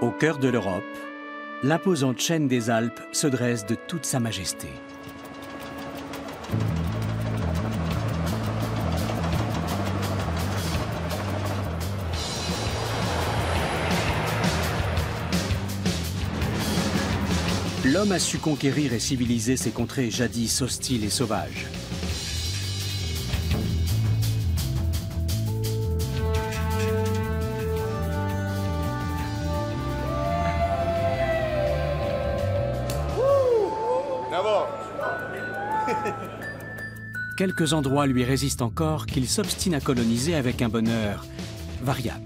Au cœur de l'Europe, l'imposante chaîne des Alpes se dresse de toute sa majesté. L'homme a su conquérir et civiliser ces contrées jadis hostiles et sauvages. Quelques endroits lui résistent encore qu'il s'obstine à coloniser avec un bonheur variable.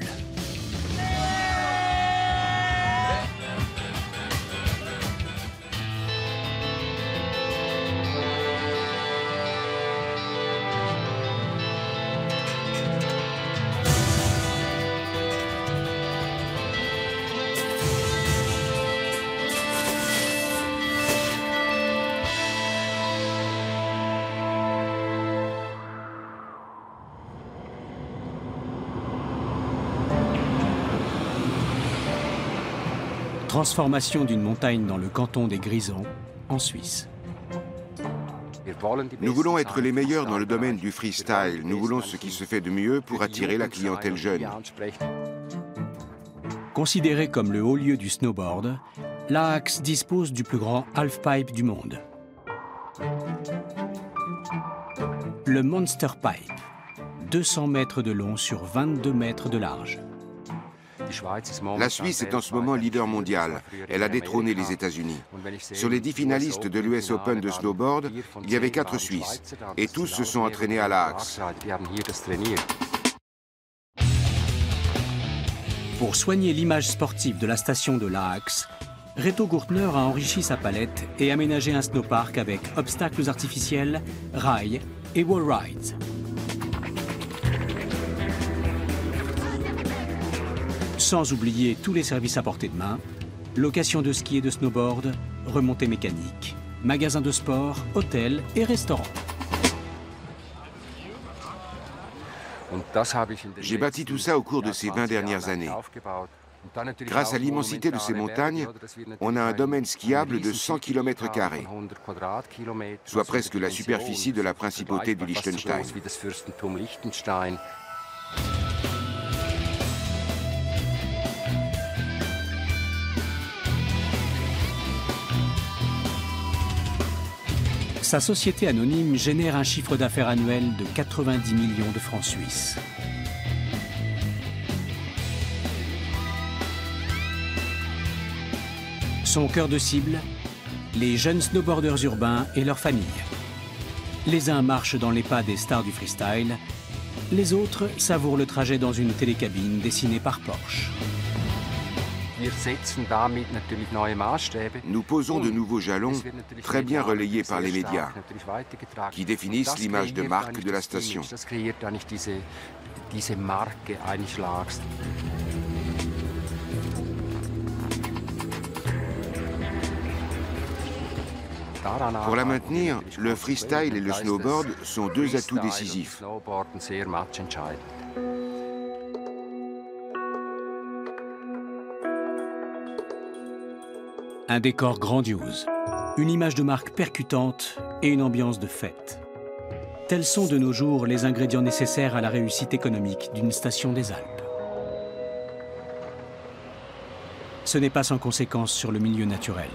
Transformation d'une montagne dans le canton des Grisons, en Suisse. Nous voulons être les meilleurs dans le domaine du freestyle. Nous voulons ce qui se fait de mieux pour attirer la clientèle jeune. Considéré comme le haut lieu du snowboard, Laax dispose du plus grand halfpipe du monde. Le Monster Pipe, 200 mètres de long sur 22 mètres de large. La Suisse est en ce moment leader mondial. Elle a détrôné les États-Unis. Sur les 10 finalistes de l'US Open de snowboard, il y avait 4 Suisses. Et tous se sont entraînés à Laax. Pour soigner l'image sportive de la station de Laax, Reto Gurtner a enrichi sa palette et aménagé un snowpark avec obstacles artificiels, rails et wall rides. Sans oublier tous les services à portée de main, location de ski et de snowboard, remontée mécanique, magasin de sport, hôtel et restaurant. J'ai bâti tout ça au cours de ces 20 dernières années. Grâce à l'immensité de ces montagnes, on a un domaine skiable de 100 km², soit presque la superficie de la principauté du Liechtenstein. Sa société anonyme génère un chiffre d'affaires annuel de 90 millions de francs suisses. Son cœur de cible, les jeunes snowboarders urbains et leurs familles. Les uns marchent dans les pas des stars du freestyle, les autres savourent le trajet dans une télécabine dessinée par Porsche. Nous posons de nouveaux jalons, très bien relayés par les médias, qui définissent l'image de marque de la station. Pour la maintenir, le freestyle et le snowboard sont deux atouts décisifs. Un décor grandiose, une image de marque percutante et une ambiance de fête. Tels sont de nos jours les ingrédients nécessaires à la réussite économique d'une station des Alpes. Ce n'est pas sans conséquence sur le milieu naturel.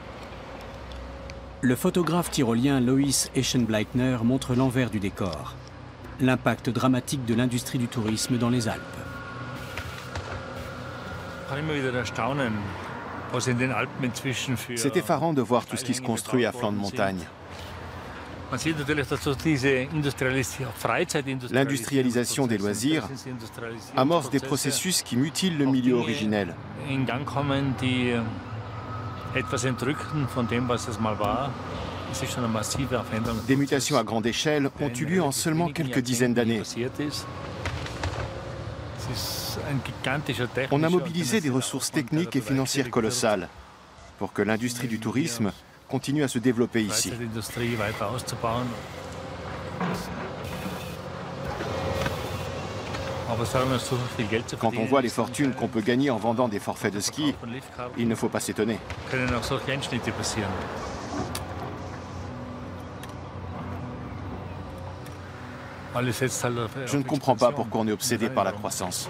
Le photographe tyrolien Lois Eschenbleitner montre l'envers du décor, l'impact dramatique de l'industrie du tourisme dans les Alpes. C'est effarant de voir tout ce qui se construit à flanc de montagne. L'industrialisation des loisirs amorce des processus qui mutilent le milieu originel. Des mutations à grande échelle ont eu lieu en seulement quelques dizaines d'années. On a mobilisé des ressources techniques et financières colossales pour que l'industrie du tourisme continue à se développer ici. Quand on voit les fortunes qu'on peut gagner en vendant des forfaits de ski, il ne faut pas s'étonner. Je ne comprends pas pourquoi on est obsédé par la croissance.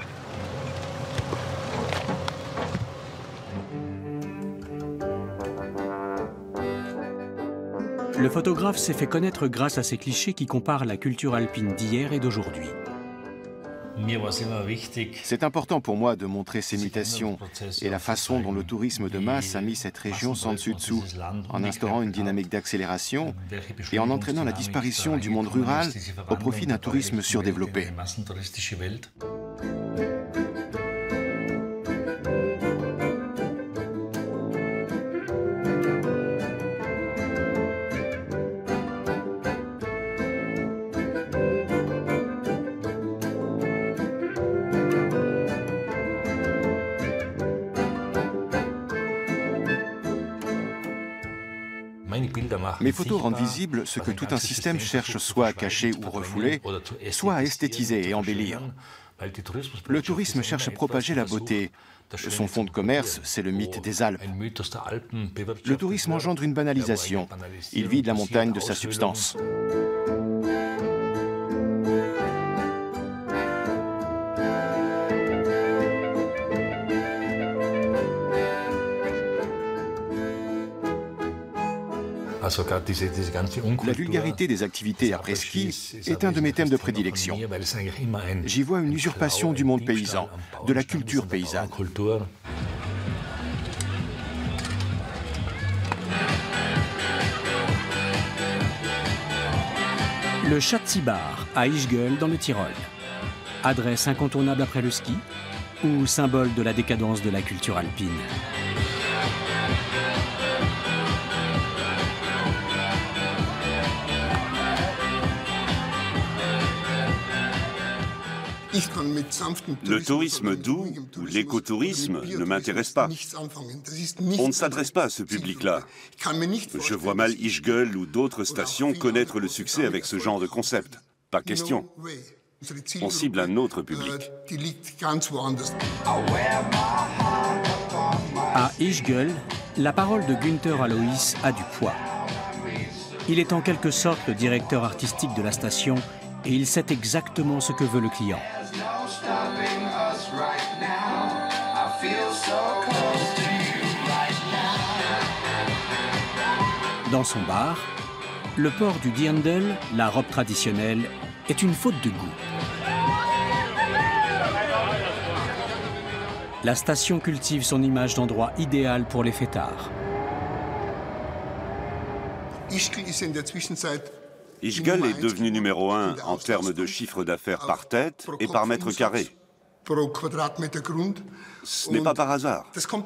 Le photographe s'est fait connaître grâce à ces clichés qui comparent la culture alpine d'hier et d'aujourd'hui. C'est important pour moi de montrer ces mutations et la façon dont le tourisme de masse a mis cette région sans dessus-dessous, en instaurant une dynamique d'accélération et en entraînant la disparition du monde rural au profit d'un tourisme surdéveloppé. Mes photos rendent visible ce que tout un système cherche soit à cacher ou refouler, soit à esthétiser et embellir. Le tourisme cherche à propager la beauté. Son fond de commerce, c'est le mythe des Alpes. Le tourisme engendre une banalisation. Il vide la montagne de sa substance. La vulgarité des activités après-ski est un de mes thèmes de prédilection. J'y vois une usurpation du monde paysan, de la culture paysanne. Le Schatzibar à Ischgl dans le Tyrol. Adresse incontournable après le ski ou symbole de la décadence de la culture alpine. Le tourisme doux ou l'écotourisme ne m'intéresse pas. On ne s'adresse pas à ce public-là. Je vois mal Ischgl ou d'autres stations connaître le succès avec ce genre de concept. Pas question. On cible un autre public. À Ischgl, la parole de Günther Alois a du poids. Il est en quelque sorte le directeur artistique de la station et il sait exactement ce que veut le client. Dans son bar, le port du dirndl, la robe traditionnelle, est une faute de goût. La station cultive son image d'endroit idéal pour les fêtards. Ischgl est devenu numéro 1 en termes de chiffre d'affaires par tête et par mètre carré. Ce n'est pas par hasard.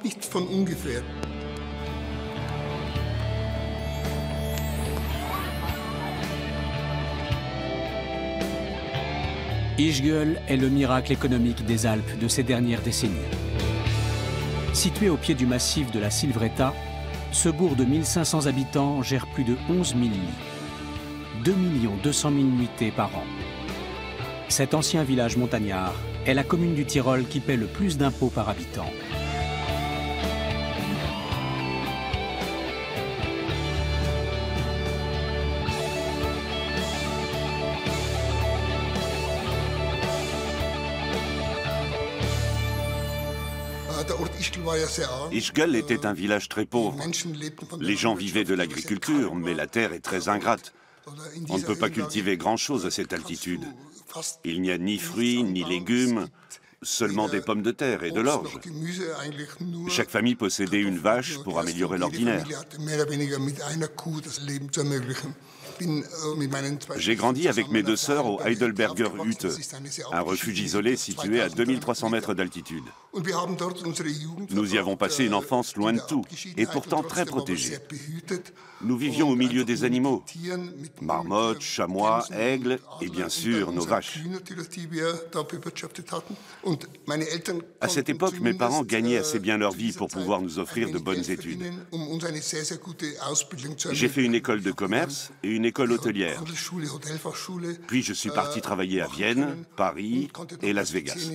Ischgl est le miracle économique des Alpes de ces dernières décennies. Situé au pied du massif de la Silvretta, ce bourg de 1500 habitants gère plus de 11 000 lits. 2 200 000 nuitées par an. Cet ancien village montagnard est la commune du Tyrol qui paie le plus d'impôts par habitant. Ischgl était un village très pauvre. Les gens vivaient de l'agriculture, mais la terre est très ingrate. On ne peut pas cultiver grand-chose à cette altitude. Il n'y a ni fruits, ni légumes, seulement des pommes de terre et de l'orge. Chaque famille possédait une vache pour améliorer l'ordinaire. J'ai grandi avec mes deux sœurs au Heidelberger Hütte, un refuge isolé situé à 2300 mètres d'altitude. Nous y avons passé une enfance loin de tout, et pourtant très protégée. Nous vivions au milieu des animaux, marmottes, chamois, aigles et bien sûr nos vaches. À cette époque, mes parents gagnaient assez bien leur vie pour pouvoir nous offrir de bonnes études. J'ai fait une école de commerce et une une école hôtelière. Puis je suis parti travailler à Vienne, Paris et Las Vegas.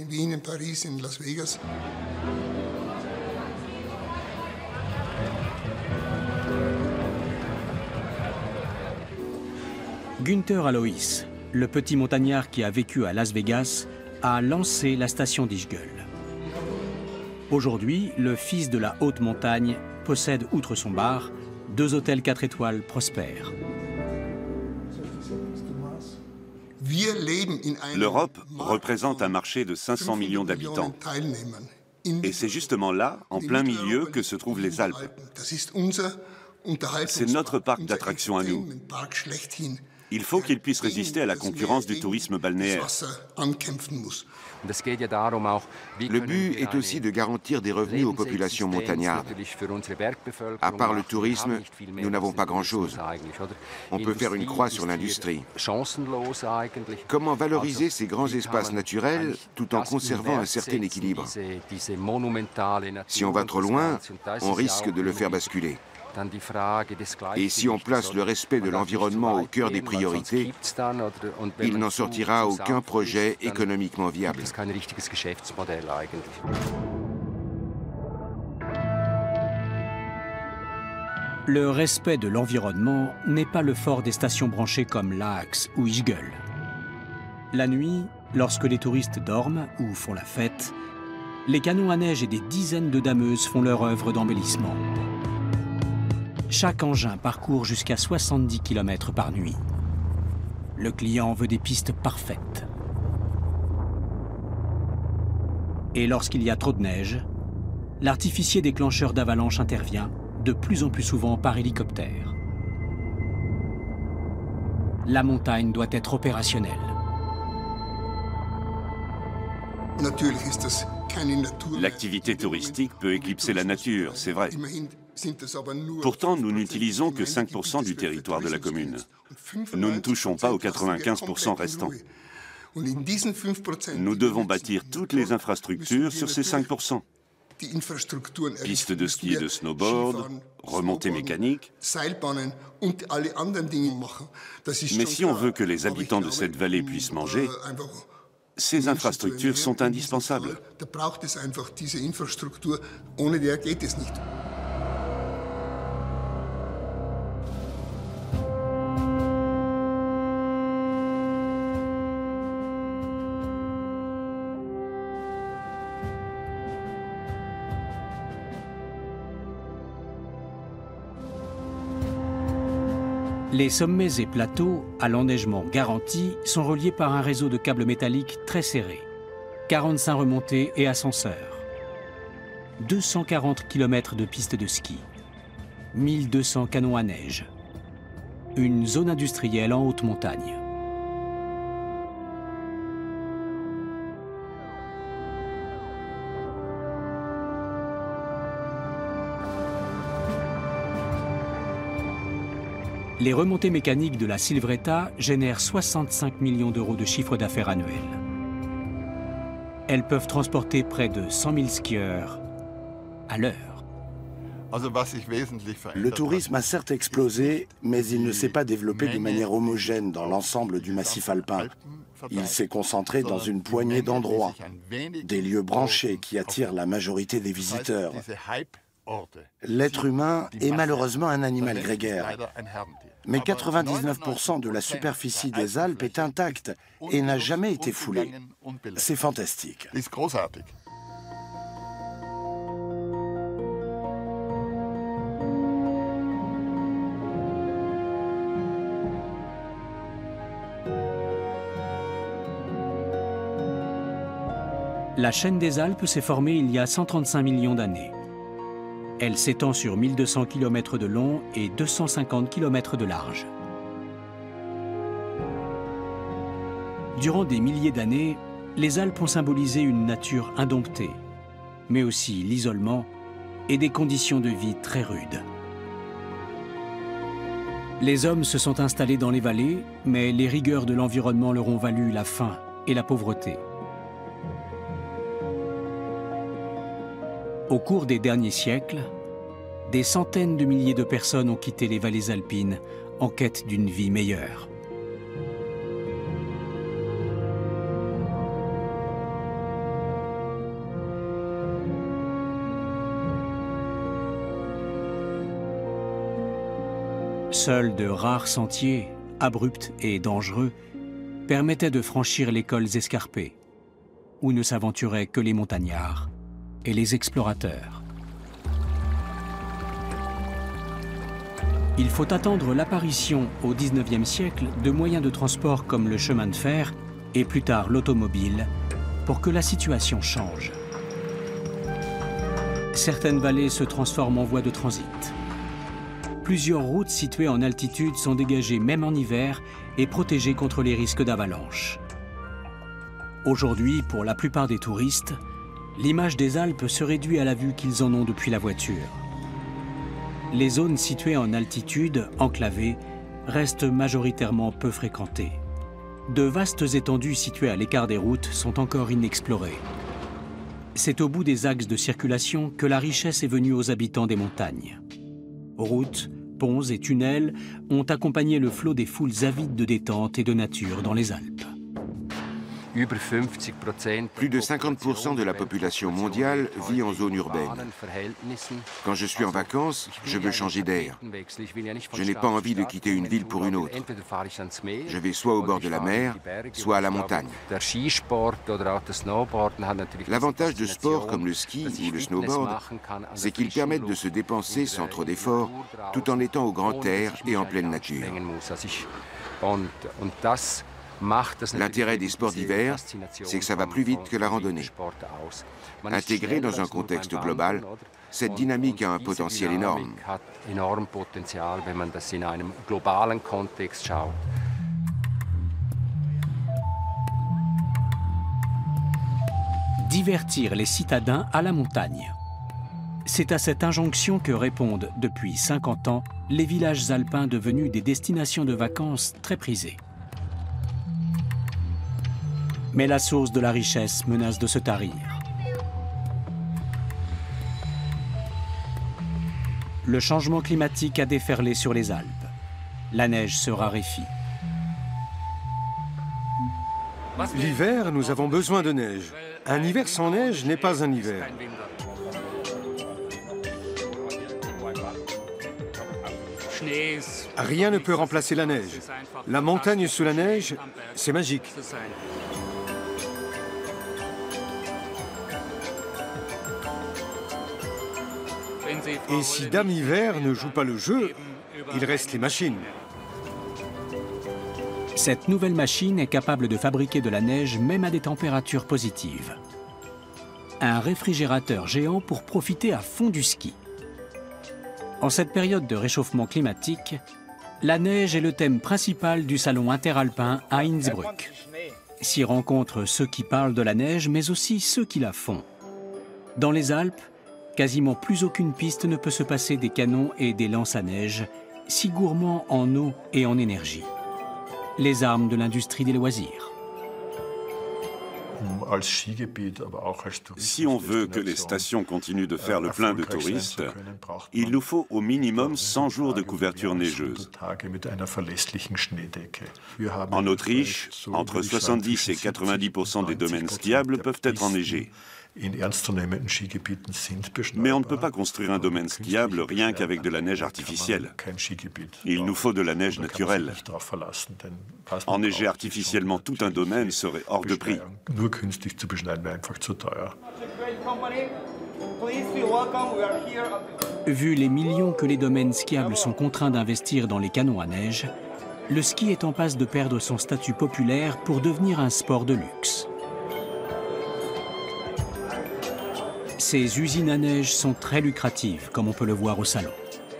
Günther Alois, le petit montagnard qui a vécu à Las Vegas, a lancé la station d'Ischgl. Aujourd'hui, le fils de la haute montagne possède, outre son bar, 2 hôtels 4 étoiles prospères. L'Europe représente un marché de 500 millions d'habitants. Et c'est justement là, en plein milieu, que se trouvent les Alpes. C'est notre parc d'attractions à nous. Il faut qu'il puisse résister à la concurrence du tourisme balnéaire. Le but est aussi de garantir des revenus aux populations montagnardes. À part le tourisme, nous n'avons pas grand-chose. On peut faire une croix sur l'industrie. Comment valoriser ces grands espaces naturels tout en conservant un certain équilibre? Si on va trop loin, on risque de le faire basculer. Et si on place le respect de l'environnement au cœur des priorités, il n'en sortira aucun projet économiquement viable. Le respect de l'environnement n'est pas le fort des stations branchées comme Laax ou Ischgl. La nuit, lorsque les touristes dorment ou font la fête, les canons à neige et des dizaines de dameuses font leur œuvre d'embellissement. Chaque engin parcourt jusqu'à 70 km par nuit. Le client veut des pistes parfaites. Et lorsqu'il y a trop de neige, l'artificier déclencheur d'avalanche intervient, de plus en plus souvent par hélicoptère. La montagne doit être opérationnelle. L'activité touristique peut éclipser la nature, c'est vrai. Pourtant, nous n'utilisons que 5% du territoire de la commune. Nous ne touchons pas aux 95% restants. Nous devons bâtir toutes les infrastructures sur ces 5%. Pistes de ski et de snowboard, remontées mécaniques. Mais si on veut que les habitants de cette vallée puissent manger, ces infrastructures sont indispensables. Les sommets et plateaux, à l'enneigement garanti, sont reliés par un réseau de câbles métalliques très serrés. 45 remontées et ascenseurs. 240 km de pistes de ski. 1200 canons à neige. Une zone industrielle en haute montagne. Les remontées mécaniques de la Silvretta génèrent 65 millions d'euros de chiffre d'affaires annuel. Elles peuvent transporter près de 100 000 skieurs à l'heure. Le tourisme a certes explosé, mais il ne s'est pas développé de manière homogène dans l'ensemble du massif alpin. Il s'est concentré dans une poignée d'endroits, des lieux branchés qui attirent la majorité des visiteurs. L'être humain est malheureusement un animal grégaire. Mais 99% de la superficie des Alpes est intacte et n'a jamais été foulée. C'est fantastique. La chaîne des Alpes s'est formée il y a 135 millions d'années. Elle s'étend sur 1200 km de long et 250 km de large. Durant des milliers d'années, les Alpes ont symbolisé une nature indomptée, mais aussi l'isolement et des conditions de vie très rudes. Les hommes se sont installés dans les vallées, mais les rigueurs de l'environnement leur ont valu la faim et la pauvreté. Au cours des derniers siècles, des centaines de milliers de personnes ont quitté les vallées alpines en quête d'une vie meilleure. Seuls de rares sentiers, abrupts et dangereux, permettaient de franchir les cols escarpés, où ne s'aventuraient que les montagnards et les explorateurs. Il faut attendre l'apparition au XIXe siècle de moyens de transport comme le chemin de fer et plus tard l'automobile pour que la situation change. Certaines vallées se transforment en voies de transit. Plusieurs routes situées en altitude sont dégagées même en hiver et protégées contre les risques d'avalanche. Aujourd'hui, pour la plupart des touristes, l'image des Alpes se réduit à la vue qu'ils en ont depuis la voiture. Les zones situées en altitude, enclavées, restent majoritairement peu fréquentées. De vastes étendues situées à l'écart des routes sont encore inexplorées. C'est au bout des axes de circulation que la richesse est venue aux habitants des montagnes. Routes, ponts et tunnels ont accompagné le flot des foules avides de détente et de nature dans les Alpes. Plus de 50% de la population mondiale vit en zone urbaine. Quand je suis en vacances, je veux changer d'air. Je n'ai pas envie de quitter une ville pour une autre. Je vais soit au bord de la mer, soit à la montagne. L'avantage de sports comme le ski ou le snowboard, c'est qu'ils permettent de se dépenser sans trop d'efforts, tout en étant au grand air et en pleine nature. L'intérêt des sports d'hiver, c'est que ça va plus vite que la randonnée. Intégré dans un contexte global, cette dynamique a un potentiel énorme. Divertir les citadins à la montagne. C'est à cette injonction que répondent depuis 50 ans les villages alpins devenus des destinations de vacances très prisées. Mais la source de la richesse menace de se tarir. Le changement climatique a déferlé sur les Alpes. La neige se raréfie. L'hiver, nous avons besoin de neige. Un hiver sans neige n'est pas un hiver. Rien ne peut remplacer la neige. La montagne sous la neige, c'est magique. Et si Dame Hiver ne joue pas le jeu, il reste les machines. Cette nouvelle machine est capable de fabriquer de la neige même à des températures positives. Un réfrigérateur géant pour profiter à fond du ski. En cette période de réchauffement climatique, la neige est le thème principal du salon interalpin à Innsbruck. S'y rencontrent ceux qui parlent de la neige, mais aussi ceux qui la font. Dans les Alpes, quasiment plus aucune piste ne peut se passer des canons et des lances à neige, si gourmands en eau et en énergie. Les armes de l'industrie des loisirs. Si on veut que les stations continuent de faire le plein de touristes, il nous faut au minimum 100 jours de couverture neigeuse. En Autriche, entre 70 et 90% des domaines skiables peuvent être enneigés. Mais on ne peut pas construire un domaine skiable rien qu'avec de la neige artificielle. Il nous faut de la neige naturelle. Enneiger artificiellement tout un domaine serait hors de prix. Vu les millions que les domaines skiables sont contraints d'investir dans les canons à neige, le ski est en passe de perdre son statut populaire pour devenir un sport de luxe. Ces usines à neige sont très lucratives, comme on peut le voir au salon.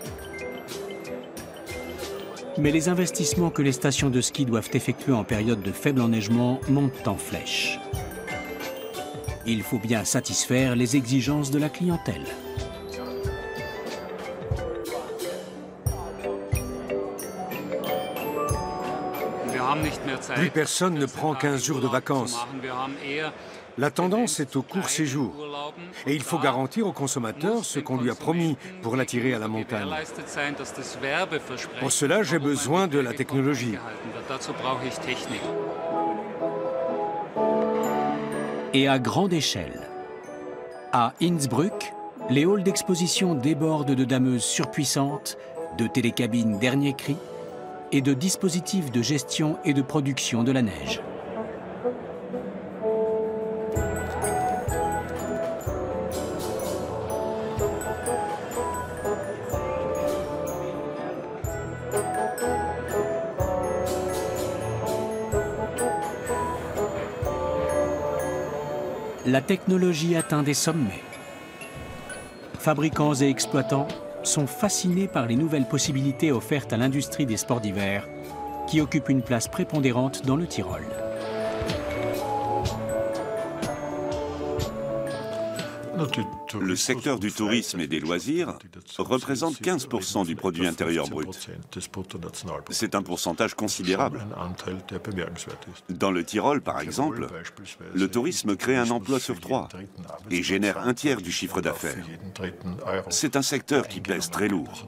Mais les investissements que les stations de ski doivent effectuer en période de faible enneigement montent en flèche. Il faut bien satisfaire les exigences de la clientèle. Plus personne ne prend 15 jours de vacances. La tendance est au court séjour. Et il faut garantir au consommateur ce qu'on lui a promis pour l'attirer à la montagne. Pour cela, j'ai besoin de la technologie. Et à grande échelle. À Innsbruck, les halls d'exposition débordent de dameuses surpuissantes, de télécabines dernier cri et de dispositifs de gestion et de production de la neige. La technologie atteint des sommets. Fabricants et exploitants sont fascinés par les nouvelles possibilités offertes à l'industrie des sports d'hiver, qui occupe une place prépondérante dans le Tyrol. Le secteur du tourisme et des loisirs représente 15% du produit intérieur brut. C'est un pourcentage considérable. Dans le Tyrol, par exemple, le tourisme crée un emploi sur 3 et génère un tiers du chiffre d'affaires. C'est un secteur qui pèse très lourd.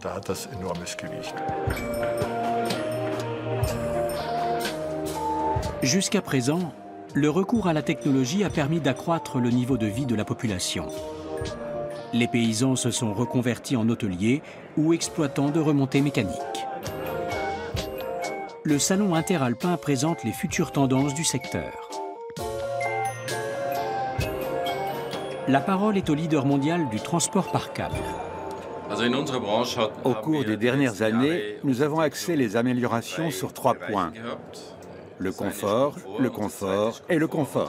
Jusqu'à présent, le recours à la technologie a permis d'accroître le niveau de vie de la population. Les paysans se sont reconvertis en hôteliers ou exploitants de remontées mécaniques. Le salon interalpin présente les futures tendances du secteur. La parole est au leader mondial du transport par câble. Au cours des dernières années, nous avons axé les améliorations sur 3 points. Le confort, le confort et le confort.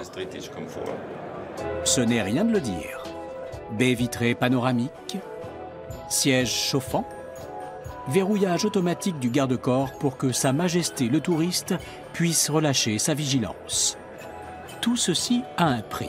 Ce n'est rien de le dire. Baies vitrées panoramiques, sièges chauffants, verrouillage automatique du garde-corps pour que Sa Majesté le touriste puisse relâcher sa vigilance. Tout ceci a un prix.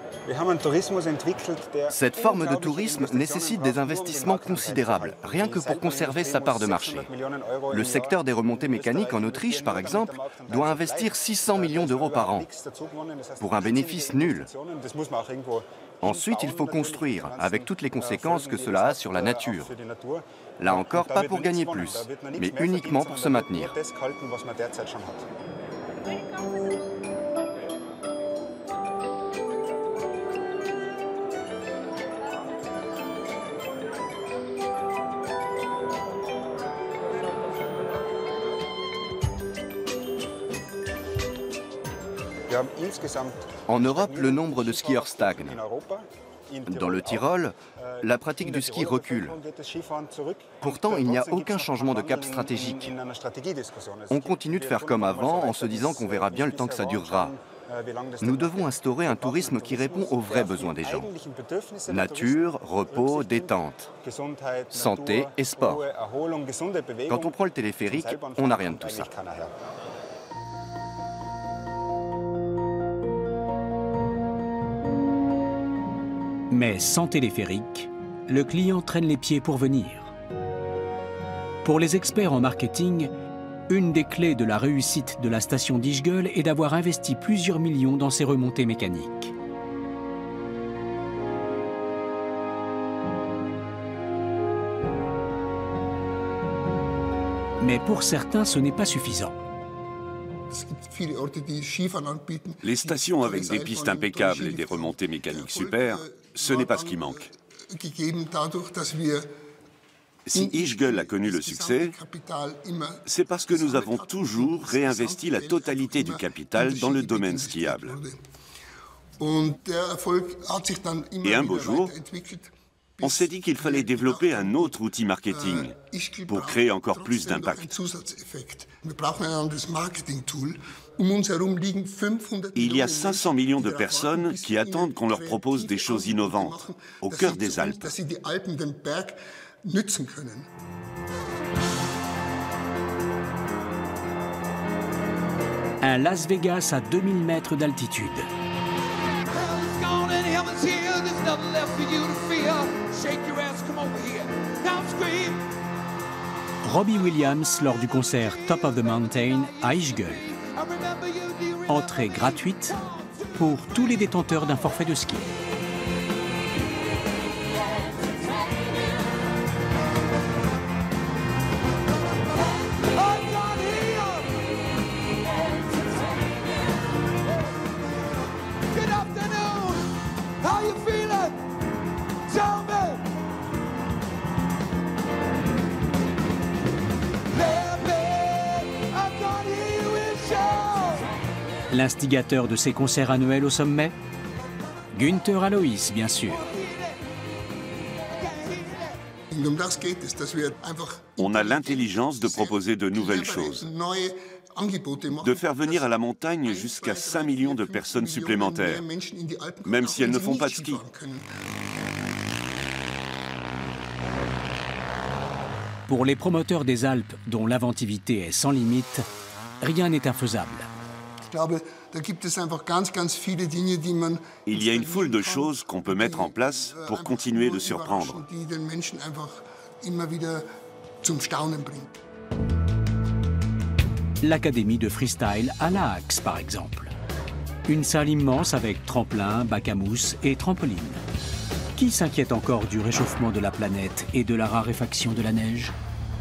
Cette forme de tourisme nécessite des investissements considérables, rien que pour conserver sa part de marché. Le secteur des remontées mécaniques en Autriche, par exemple, doit investir 600 millions d'euros par an, pour un bénéfice nul. Ensuite, il faut construire, avec toutes les conséquences que cela a sur la nature. Là encore, pas pour gagner plus, mais uniquement pour se maintenir. En Europe, le nombre de skieurs stagne. Dans le Tyrol, la pratique du ski recule. Pourtant, il n'y a aucun changement de cap stratégique. On continue de faire comme avant en se disant qu'on verra bien le temps que ça durera. Nous devons instaurer un tourisme qui répond aux vrais besoins des gens. Nature, repos, détente, santé et sport. Quand on prend le téléphérique, on n'a rien de tout ça. Mais sans téléphérique, le client traîne les pieds pour venir. Pour les experts en marketing, une des clés de la réussite de la station d'Ischgl est d'avoir investi plusieurs millions dans ses remontées mécaniques. Mais pour certains, ce n'est pas suffisant. Les stations avec des pistes impeccables et des remontées mécaniques super, ce n'est pas ce qui manque. Si Ischgl a connu le succès, c'est parce que nous avons toujours réinvesti la totalité du capital dans le domaine skiable. Et un beau jour, on s'est dit qu'il fallait développer un autre outil marketing pour créer encore plus d'impact. Il y a 500 millions de personnes qui attendent qu'on leur propose des choses innovantes, au cœur des Alpes. Un Las Vegas à 2000 mètres d'altitude. Robbie Williams lors du concert Top of the Mountain à Ischgl. Entrée gratuite, pour tous les détenteurs d'un forfait de ski. L'instigateur de ces concerts annuels au sommet, Günther Alois, bien sûr. On a l'intelligence de proposer de nouvelles choses, de faire venir à la montagne jusqu'à 5 millions de personnes supplémentaires, même si elles ne font pas de ski. Pour les promoteurs des Alpes, dont l'inventivité est sans limite, rien n'est infaisable. Il y a une foule de choses qu'on peut mettre en place pour continuer de surprendre. L'académie de freestyle à La Axe, par exemple. Une salle immense avec tremplin, bac à mousse et trampoline. Qui s'inquiète encore du réchauffement de la planète et de la raréfaction de la neige ?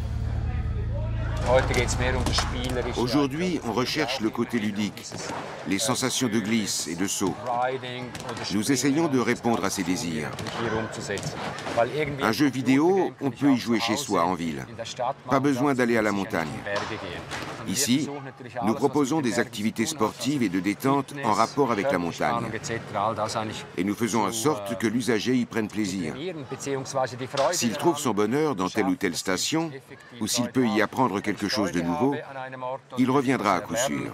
Aujourd'hui, on recherche le côté ludique, les sensations de glisse et de saut. Nous essayons de répondre à ces désirs. Un jeu vidéo, on peut y jouer chez soi, en ville. Pas besoin d'aller à la montagne. Ici, nous proposons des activités sportives et de détente en rapport avec la montagne. Et nous faisons en sorte que l'usager y prenne plaisir. S'il trouve son bonheur dans telle ou telle station, ou s'il peut y apprendre quelque chose de nouveau, il reviendra à coup sûr.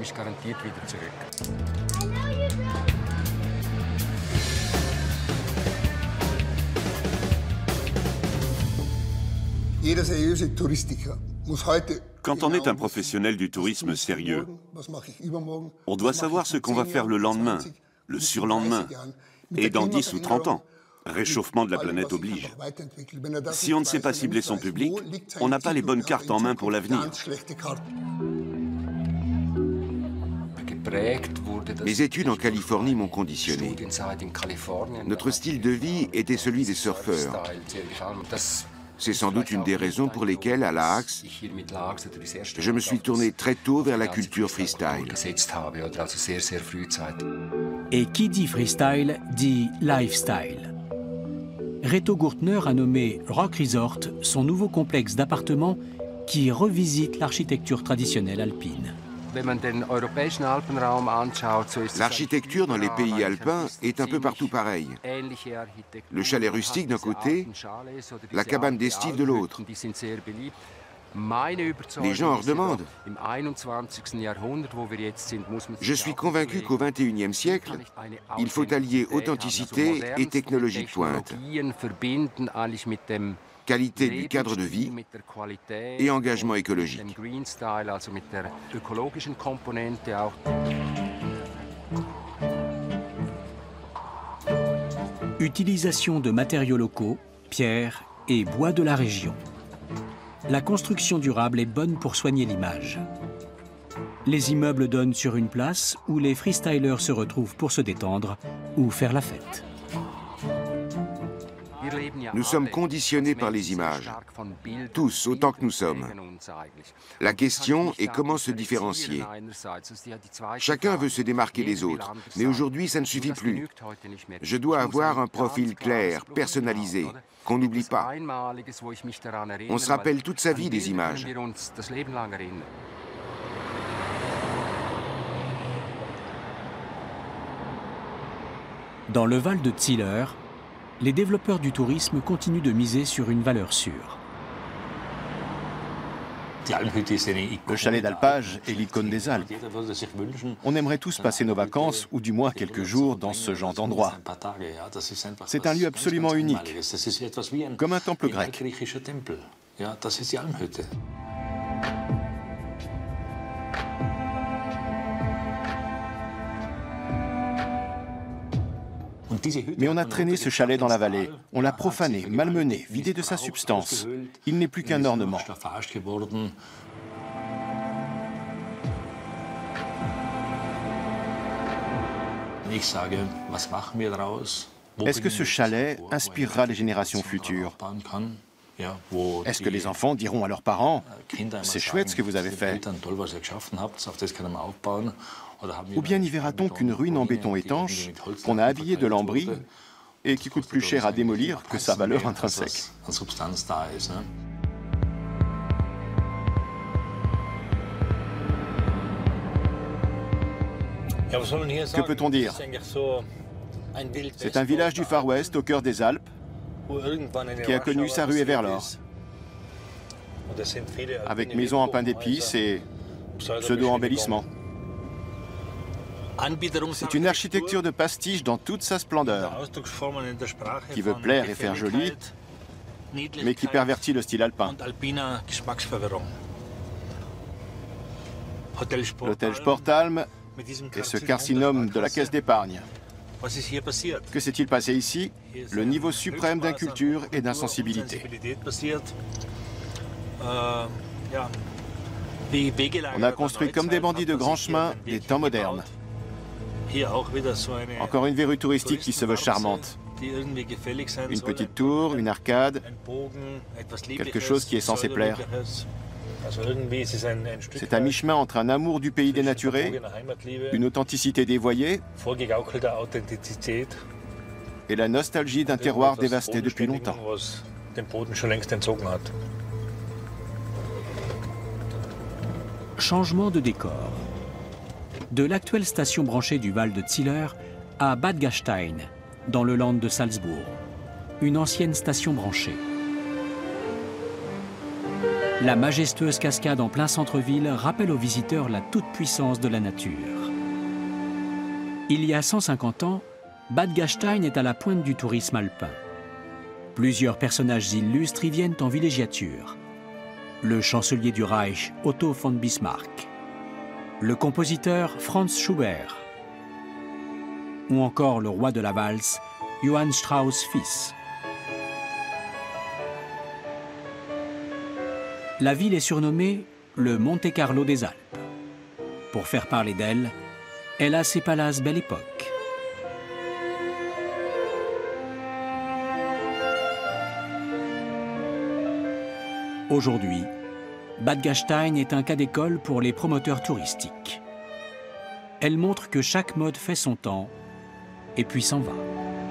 Quand on est un professionnel du tourisme sérieux, on doit savoir ce qu'on va faire le lendemain, le surlendemain, et dans 10 ou 30 ans. Réchauffement de la planète oblige. Si on ne sait pas cibler son public, on n'a pas les bonnes cartes en main pour l'avenir. Mes études en Californie m'ont conditionné. Notre style de vie était celui des surfeurs. C'est sans doute une des raisons pour lesquelles, à La Axe, je me suis tourné très tôt vers la culture freestyle. Et qui dit freestyle dit lifestyle. Reto Gurtner a nommé Rock Resort son nouveau complexe d'appartements qui revisite l'architecture traditionnelle alpine. L'architecture dans les pays alpins est un peu partout pareille. Le chalet rustique d'un côté, la cabane d'estive de l'autre. Les gens en redemandent. Je suis convaincu qu'au XXIe siècle, il faut allier authenticité et technologie de pointe, qualité du cadre de vie et engagement écologique. Utilisation de matériaux locaux, pierres et bois de la région. La construction durable est bonne pour soigner l'image. Les immeubles donnent sur une place où les freestylers se retrouvent pour se détendre ou faire la fête. Nous sommes conditionnés par les images, tous autant que nous sommes. La question est comment se différencier. Chacun veut se démarquer des autres, mais aujourd'hui ça ne suffit plus. Je dois avoir un profil clair, personnalisé, qu'on n'oublie pas. On se rappelle toute sa vie des images. Dans le Val de Ziller, les développeurs du tourisme continuent de miser sur une valeur sûre. Le chalet d'alpage est l'icône des Alpes. On aimerait tous passer nos vacances, ou du moins quelques jours, dans ce genre d'endroit. C'est un lieu absolument unique, comme un temple grec. Mais on a traîné ce chalet dans la vallée. On l'a profané, malmené, vidé de sa substance. Il n'est plus qu'un ornement. Est-ce que ce chalet inspirera les générations futures? Est-ce que les enfants diront à leurs parents « C'est chouette ce que vous avez fait » Ou bien y verra-t-on qu'une ruine en béton étanche, qu'on a habillée de lambris et qui coûte plus cher à démolir que sa valeur intrinsèque? Que peut-on dire? C'est un village du Far West au cœur des Alpes qui a connu sa ruée vers l'or, avec maisons en pain d'épices et pseudo-embellissements. C'est une architecture de pastiche dans toute sa splendeur, qui veut plaire et faire joli, mais qui pervertit le style alpin. L'hôtel Sportalm et ce carcinome de la caisse d'épargne. Que s'est-il passé ici? Le niveau suprême d'inculture et d'insensibilité. On a construit comme des bandits de grands chemins des temps modernes. Encore une verrue touristique qui se veut charmante. Une petite tour, une arcade, quelque chose qui est censé plaire. C'est à mi-chemin entre un amour du pays dénaturé, une authenticité dévoyée et la nostalgie d'un terroir dévasté depuis longtemps. Changement de décor. De l'actuelle station branchée du Val de Ziller à Bad Gastein, dans le Land de Salzbourg, une ancienne station branchée. La majestueuse cascade en plein centre-ville rappelle aux visiteurs la toute-puissance de la nature. Il y a 150 ans, Bad Gastein est à la pointe du tourisme alpin. Plusieurs personnages illustres y viennent en villégiature. Le chancelier du Reich, Otto von Bismarck, le compositeur Franz Schubert, ou encore le roi de la valse, Johann Strauss fils. La ville est surnommée le Monte-Carlo des Alpes. Pour faire parler d'elle, elle a ses palaces Belle Époque. Aujourd'hui, Bad Gastein est un cas d'école pour les promoteurs touristiques. Elle montre que chaque mode fait son temps et puis s'en va.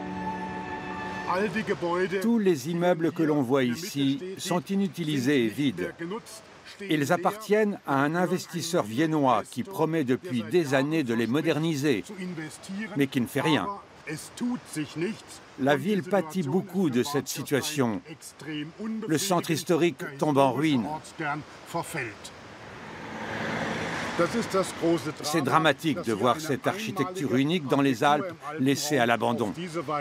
Tous les immeubles que l'on voit ici sont inutilisés et vides. Ils appartiennent à un investisseur viennois qui promet depuis des années de les moderniser, mais qui ne fait rien. La ville pâtit beaucoup de cette situation. Le centre historique tombe en ruine. C'est dramatique de voir cette architecture unique dans les Alpes laissée à l'abandon.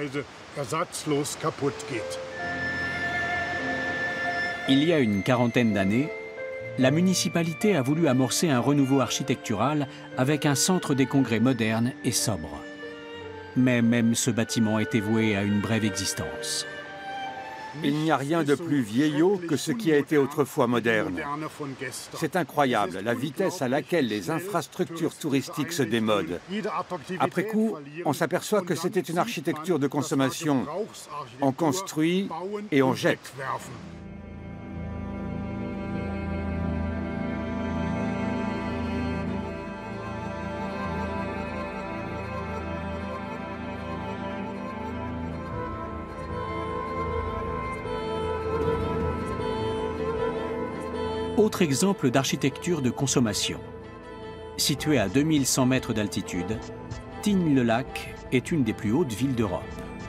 Il y a une quarantaine d'années, la municipalité a voulu amorcer un renouveau architectural avec un centre des congrès moderne et sobre. Mais même ce bâtiment était voué à une brève existence. Il n'y a rien de plus vieillot que ce qui a été autrefois moderne. C'est incroyable, la vitesse à laquelle les infrastructures touristiques se démodent. Après coup, on s'aperçoit que c'était une architecture de consommation. On construit et on jette. Autre exemple d'architecture de consommation. Située à 2100 mètres d'altitude, Tignes-le-Lac est une des plus hautes villes d'Europe.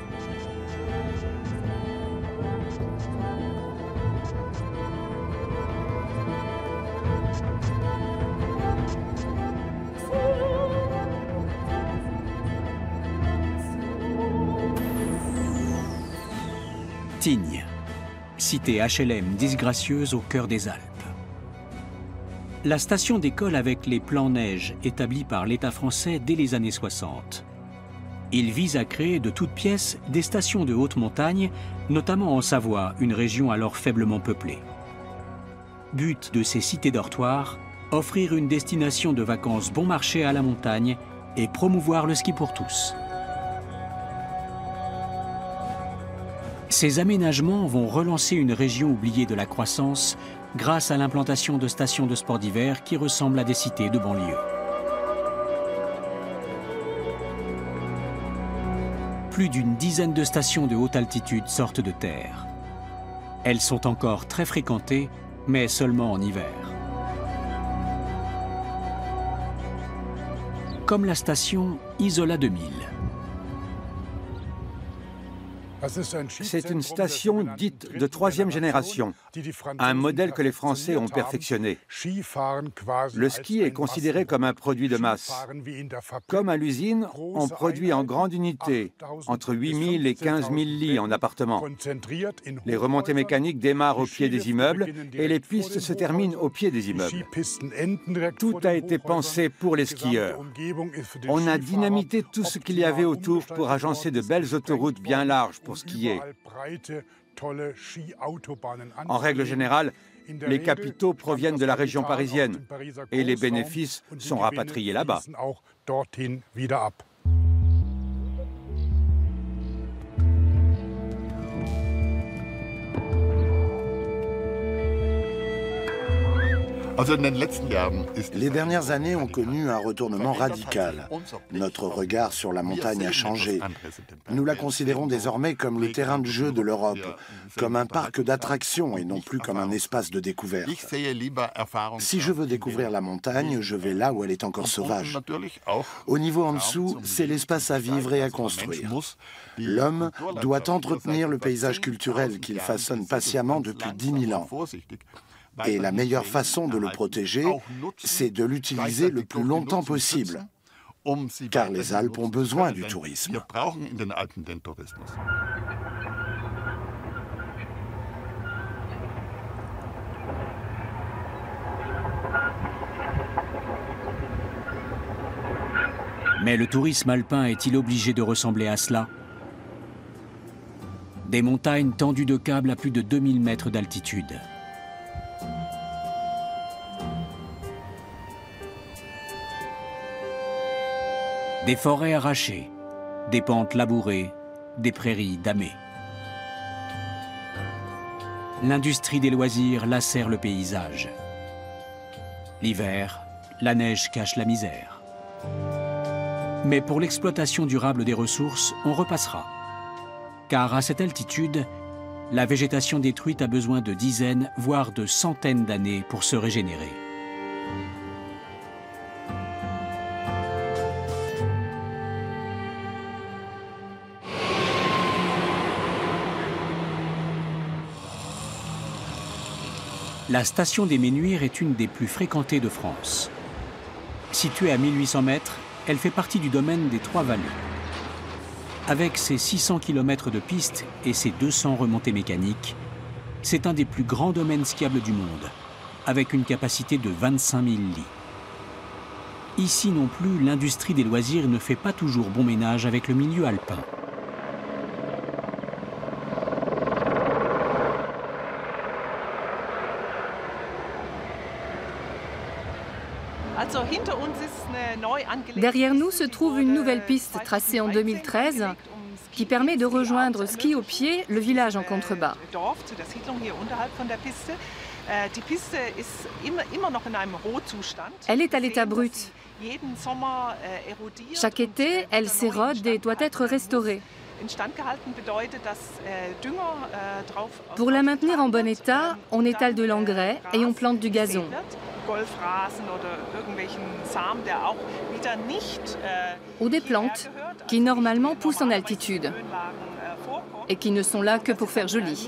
Tignes, cité HLM disgracieuse au cœur des Alpes. La station décolle avec les plans neige établis par l'État français dès les années 60. Il vise à créer de toutes pièces des stations de haute montagne, notamment en Savoie, une région alors faiblement peuplée. But de ces cités dortoirs, offrir une destination de vacances bon marché à la montagne et promouvoir le ski pour tous. Ces aménagements vont relancer une région oubliée de la croissance grâce à l'implantation de stations de sport d'hiver qui ressemblent à des cités de banlieue. Plus d'une dizaine de stations de haute altitude sortent de terre. Elles sont encore très fréquentées, mais seulement en hiver. Comme la station Isola 2000. C'est une station dite de troisième génération, un modèle que les Français ont perfectionné. Le ski est considéré comme un produit de masse. Comme à l'usine, on produit en grande unité, entre 8 000 et 15 000 lits en appartement. Les remontées mécaniques démarrent au pied des immeubles et les pistes se terminent au pied des immeubles. Tout a été pensé pour les skieurs. On a dynamité tout ce qu'il y avait autour pour agencer de belles autoroutes bien larges pour skier. En règle générale, les capitaux proviennent de la région parisienne et les bénéfices sont rapatriés là-bas. Les dernières années ont connu un retournement radical. Notre regard sur la montagne a changé. Nous la considérons désormais comme le terrain de jeu de l'Europe, comme un parc d'attractions et non plus comme un espace de découverte. Si je veux découvrir la montagne, je vais là où elle est encore sauvage. Au niveau en dessous, c'est l'espace à vivre et à construire. L'homme doit entretenir le paysage culturel qu'il façonne patiemment depuis 10 000 ans. Et la meilleure façon de le protéger, c'est de l'utiliser le plus longtemps possible, car les Alpes ont besoin du tourisme. Mais le tourisme alpin est-il obligé de ressembler à cela? Des montagnes tendues de câbles à plus de 2000 mètres d'altitude. Des forêts arrachées, des pentes labourées, des prairies damées. L'industrie des loisirs lacère le paysage. L'hiver, la neige cache la misère. Mais pour l'exploitation durable des ressources, on repassera. Car à cette altitude, la végétation détruite a besoin de dizaines, voire de centaines d'années pour se régénérer. La station des Menuires est une des plus fréquentées de France. Située à 1800 mètres, elle fait partie du domaine des Trois-Vallées. Avec ses 600 km de pistes et ses 200 remontées mécaniques, c'est un des plus grands domaines skiables du monde, avec une capacité de 25 000 lits. Ici non plus, l'industrie des loisirs ne fait pas toujours bon ménage avec le milieu alpin. Derrière nous se trouve une nouvelle piste tracée en 2013 qui permet de rejoindre ski au pied le village en contrebas. Elle est à l'état brut. Chaque été, elle s'érode et doit être restaurée. Pour la maintenir en bon état, on étale de l'engrais et on plante du gazon. Ou des plantes qui normalement poussent en altitude et qui ne sont là que pour faire joli.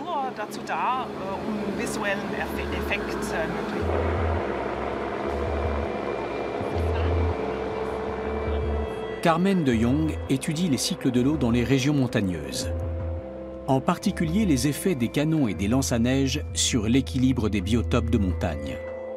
Carmen de Jong étudie les cycles de l'eau dans les régions montagneuses. En particulier les effets des canons et des lances à neige sur l'équilibre des biotopes de montagne.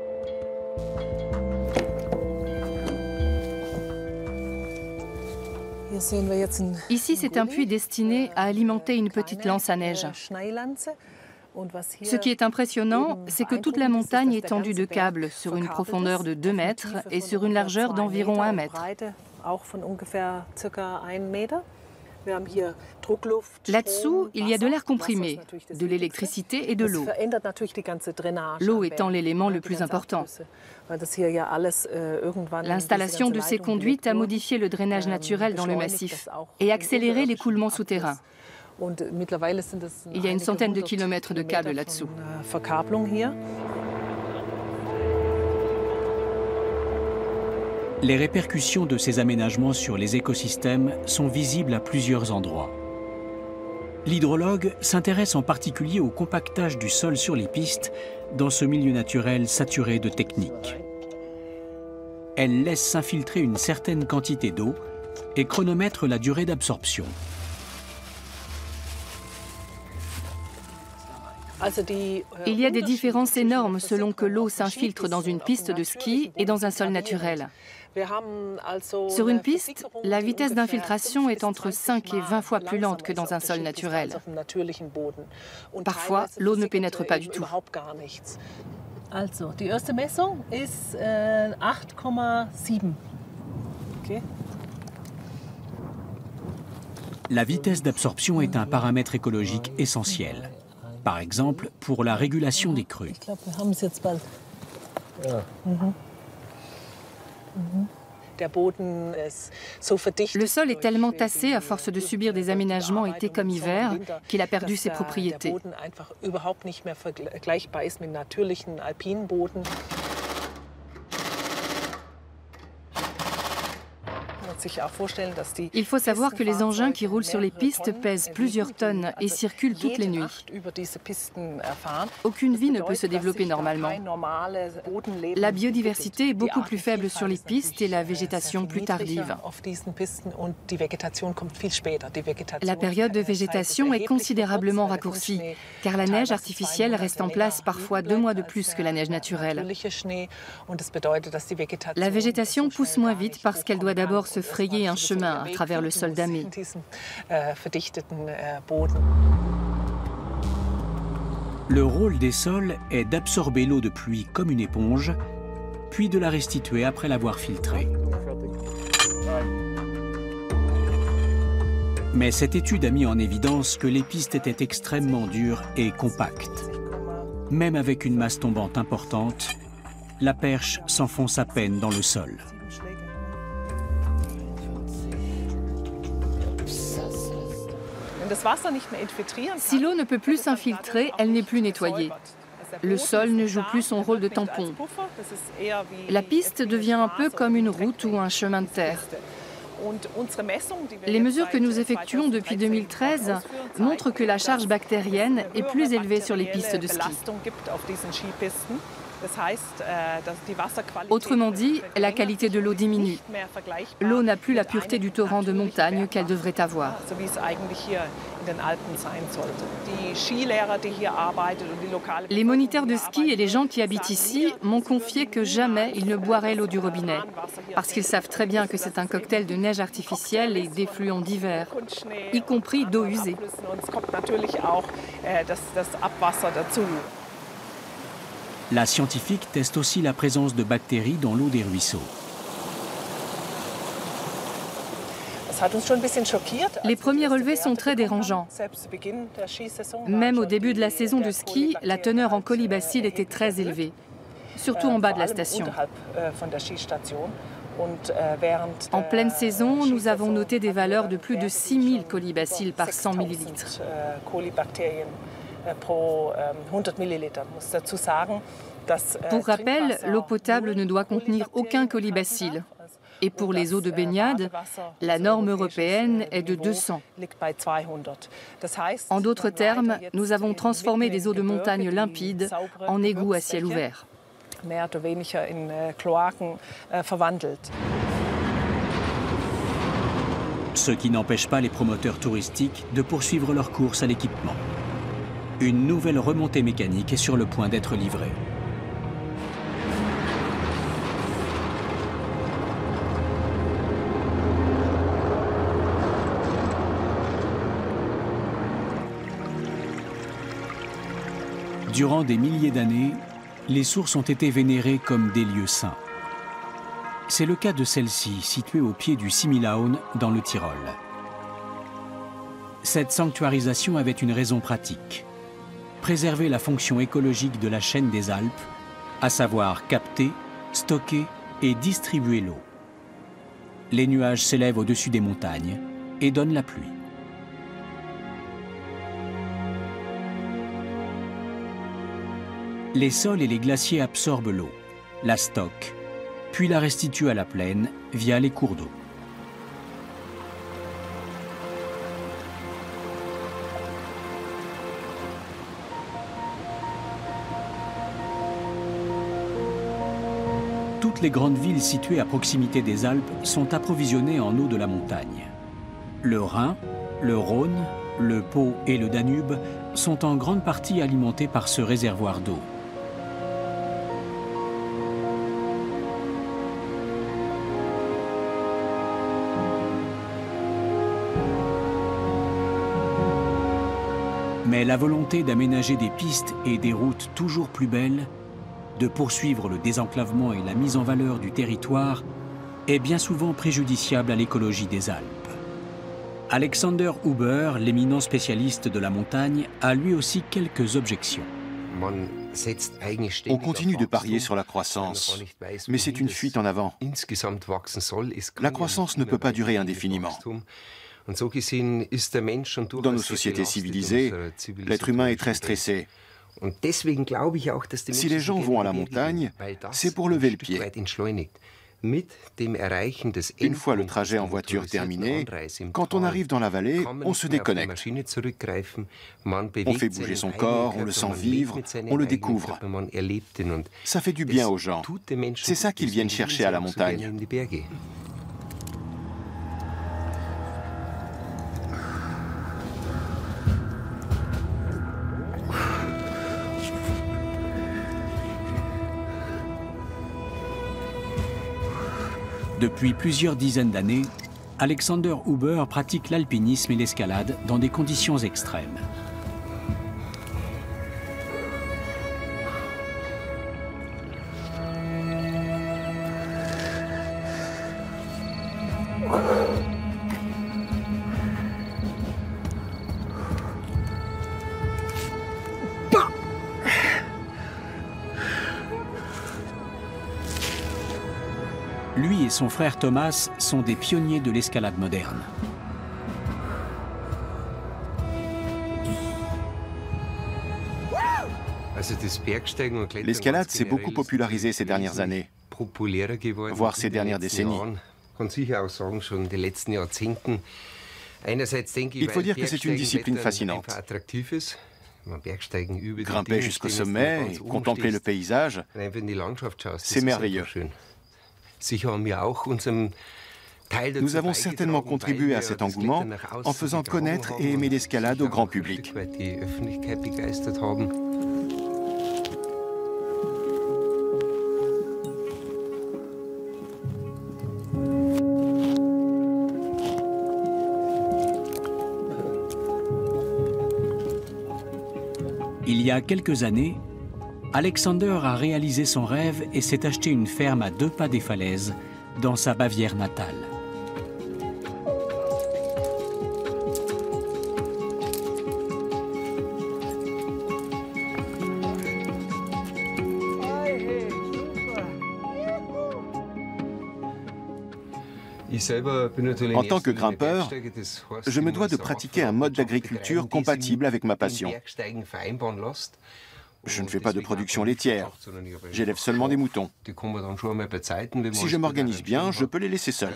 Ici, c'est un puits destiné à alimenter une petite lance à neige. Ce qui est impressionnant, c'est que toute la montagne est tendue de câbles sur une profondeur de 2 mètres et sur une largeur d'environ 1 mètre. Là-dessous, il y a de l'air comprimé, de l'électricité et de l'eau. L'eau étant l'élément le plus important. L'installation de ces conduites a modifié le drainage naturel dans le massif et accéléré l'écoulement souterrain. Il y a une centaine de kilomètres de câbles là-dessous. Les répercussions de ces aménagements sur les écosystèmes sont visibles à plusieurs endroits. L'hydrologue s'intéresse en particulier au compactage du sol sur les pistes dans ce milieu naturel saturé de techniques. Elle laisse s'infiltrer une certaine quantité d'eau et chronomètre la durée d'absorption. Il y a des différences énormes selon que l'eau s'infiltre dans une piste de ski et dans un sol naturel. Sur une piste, la vitesse d'infiltration est entre 5 et 20 fois plus lente que dans un sol naturel. Parfois, l'eau ne pénètre pas du tout. Die erste Messung ist 8,7. Okay. La vitesse d'absorption est un paramètre écologique essentiel. Par exemple, pour la régulation des crues. Le sol est tellement tassé à force de subir des aménagements été comme hiver qu'il a perdu ses propriétés. Il faut savoir que les engins qui roulent sur les pistes pèsent plusieurs tonnes et circulent toutes les nuits. Aucune vie ne peut se développer normalement. La biodiversité est beaucoup plus faible sur les pistes et la végétation plus tardive. La période de végétation est considérablement raccourcie, car la neige artificielle reste en place parfois 2 mois de plus que la neige naturelle. La végétation pousse moins vite parce qu'elle doit d'abord se frayer un chemin à travers le sol damé. Le rôle des sols est d'absorber l'eau de pluie comme une éponge, puis de la restituer après l'avoir filtrée. Mais cette étude a mis en évidence que les pistes étaient extrêmement dures et compactes. Même avec une masse tombante importante, la perche s'enfonce à peine dans le sol. Si l'eau ne peut plus s'infiltrer, elle n'est plus nettoyée. Le sol ne joue plus son rôle de tampon. La piste devient un peu comme une route ou un chemin de terre. Les mesures que nous effectuons depuis 2013 montrent que la charge bactérienne est plus élevée sur les pistes de ski. Autrement dit, la qualité de l'eau diminue. L'eau n'a plus la pureté du torrent de montagne qu'elle devrait avoir. Les moniteurs de ski et les gens qui habitent ici m'ont confié que jamais ils ne boiraient l'eau du robinet, parce qu'ils savent très bien que c'est un cocktail de neige artificielle et d'effluents divers, y compris d'eau usée. La scientifique teste aussi la présence de bactéries dans l'eau des ruisseaux. Les premiers relevés sont très dérangeants. Même au début de la saison de ski, la teneur en colibacilles était très élevée, surtout en bas de la station. En pleine saison, nous avons noté des valeurs de plus de 6000 colibacilles par 100 millilitres. Pour rappel, l'eau potable ne doit contenir aucun colibacille. Et pour les eaux de baignade, la norme européenne est de 200. En d'autres termes, nous avons transformé des eaux de montagne limpides en égouts à ciel ouvert. Ce qui n'empêche pas les promoteurs touristiques de poursuivre leur course à l'équipement. Une nouvelle remontée mécanique est sur le point d'être livrée. Durant des milliers d'années, les sources ont été vénérées comme des lieux saints. C'est le cas de celle-ci, située au pied du Similhaun, dans le Tyrol. Cette sanctuarisation avait une raison pratique. Préserver la fonction écologique de la chaîne des Alpes, à savoir capter, stocker et distribuer l'eau. Les nuages s'élèvent au-dessus des montagnes et donnent la pluie. Les sols et les glaciers absorbent l'eau, la stockent, puis la restituent à la plaine via les cours d'eau. Toutes les grandes villes situées à proximité des Alpes sont approvisionnées en eau de la montagne. Le Rhin, le Rhône, le Pô et le Danube sont en grande partie alimentés par ce réservoir d'eau. Mais la volonté d'aménager des pistes et des routes toujours plus belles, de poursuivre le désenclavement et la mise en valeur du territoire, est bien souvent préjudiciable à l'écologie des Alpes. Alexander Huber, l'éminent spécialiste de la montagne, a lui aussi quelques objections. On continue de parier sur la croissance, mais c'est une fuite en avant. La croissance ne peut pas durer indéfiniment. Dans nos sociétés civilisées, l'être humain est très stressé. Si les gens vont à la montagne, c'est pour lever le pied. Une fois le trajet en voiture terminé, quand on arrive dans la vallée, on se déconnecte. On fait bouger son corps, on le sent vivre, on le découvre. Ça fait du bien aux gens. C'est ça qu'ils viennent chercher à la montagne. Depuis plusieurs dizaines d'années, Alexander Huber pratique l'alpinisme et l'escalade dans des conditions extrêmes. Lui et son frère Thomas sont des pionniers de l'escalade moderne. L'escalade s'est beaucoup popularisée ces dernières années, voire ces dernières décennies. Il faut dire que c'est une discipline fascinante. Grimper jusqu'au sommet et contempler le paysage, c'est merveilleux. Nous avons certainement contribué à cet engouement en faisant connaître et aimer l'escalade au grand public. Il y a quelques années, Alexander a réalisé son rêve et s'est acheté une ferme à 2 pas des falaises, dans sa Bavière natale. En tant que grimpeur, je me dois de pratiquer un mode d'agriculture compatible avec ma passion. Je ne fais pas de production laitière, j'élève seulement des moutons. Si je m'organise bien, je peux les laisser seuls.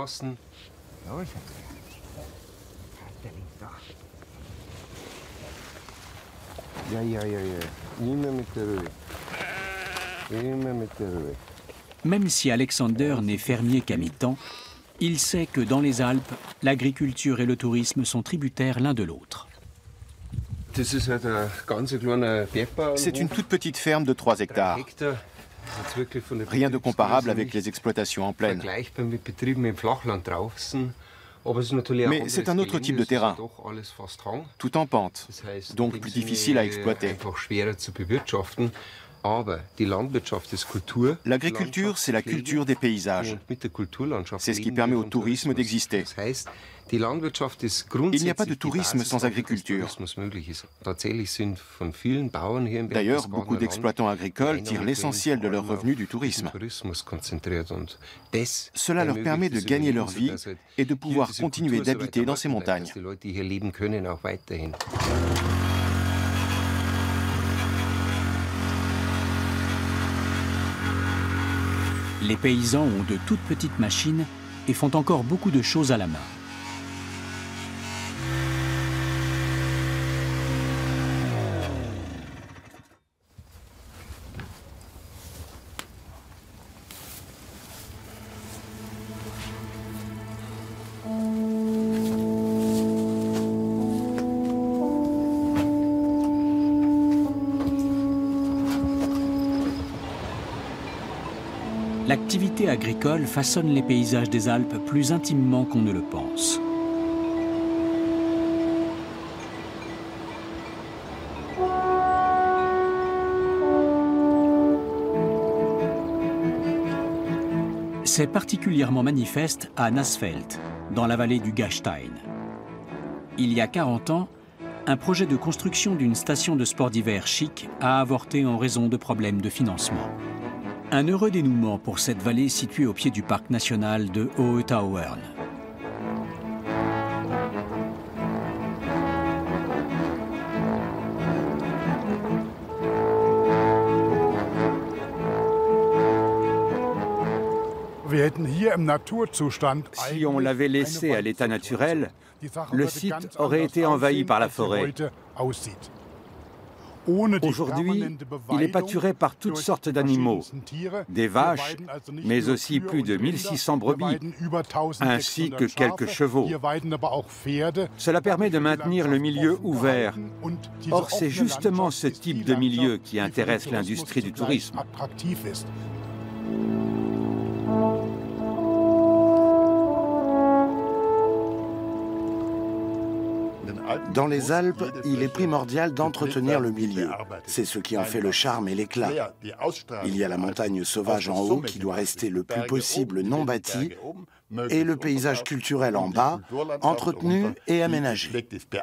Même si Alexander n'est fermier qu'à mi-temps, il sait que dans les Alpes, l'agriculture et le tourisme sont tributaires l'un de l'autre. C'est une toute petite ferme de 3 hectares. Rien de comparable avec les exploitations en plaine. Mais c'est un autre type de terrain, tout en pente, donc plus difficile à exploiter. L'agriculture, c'est la culture des paysages. C'est ce qui permet au tourisme d'exister. Il n'y a pas de tourisme sans agriculture. D'ailleurs, beaucoup d'exploitants agricoles tirent l'essentiel de leurs revenus du tourisme. Cela leur permet de gagner leur vie et de pouvoir continuer d'habiter dans ces montagnes. Les paysans ont de toutes petites machines et font encore beaucoup de choses à la main. L'activité agricole façonne les paysages des Alpes plus intimement qu'on ne le pense. C'est particulièrement manifeste à Nassfeld, dans la vallée du Gastein. Il y a 40 ans, un projet de construction d'une station de sport d'hiver chic a avorté en raison de problèmes de financement. Un heureux dénouement pour cette vallée située au pied du parc national de Hohe Tauern. Si on l'avait laissé à l'état naturel, le site aurait été envahi par la forêt. Aujourd'hui, il est pâturé par toutes sortes d'animaux, des vaches, mais aussi plus de 1600 brebis, ainsi que quelques chevaux. Cela permet de maintenir le milieu ouvert. Or, c'est justement ce type de milieu qui intéresse l'industrie du tourisme. Dans les Alpes, il est primordial d'entretenir le milieu. C'est ce qui en fait le charme et l'éclat. Il y a la montagne sauvage en haut qui doit rester le plus possible non bâtie et le paysage culturel en bas, entretenu et aménagé.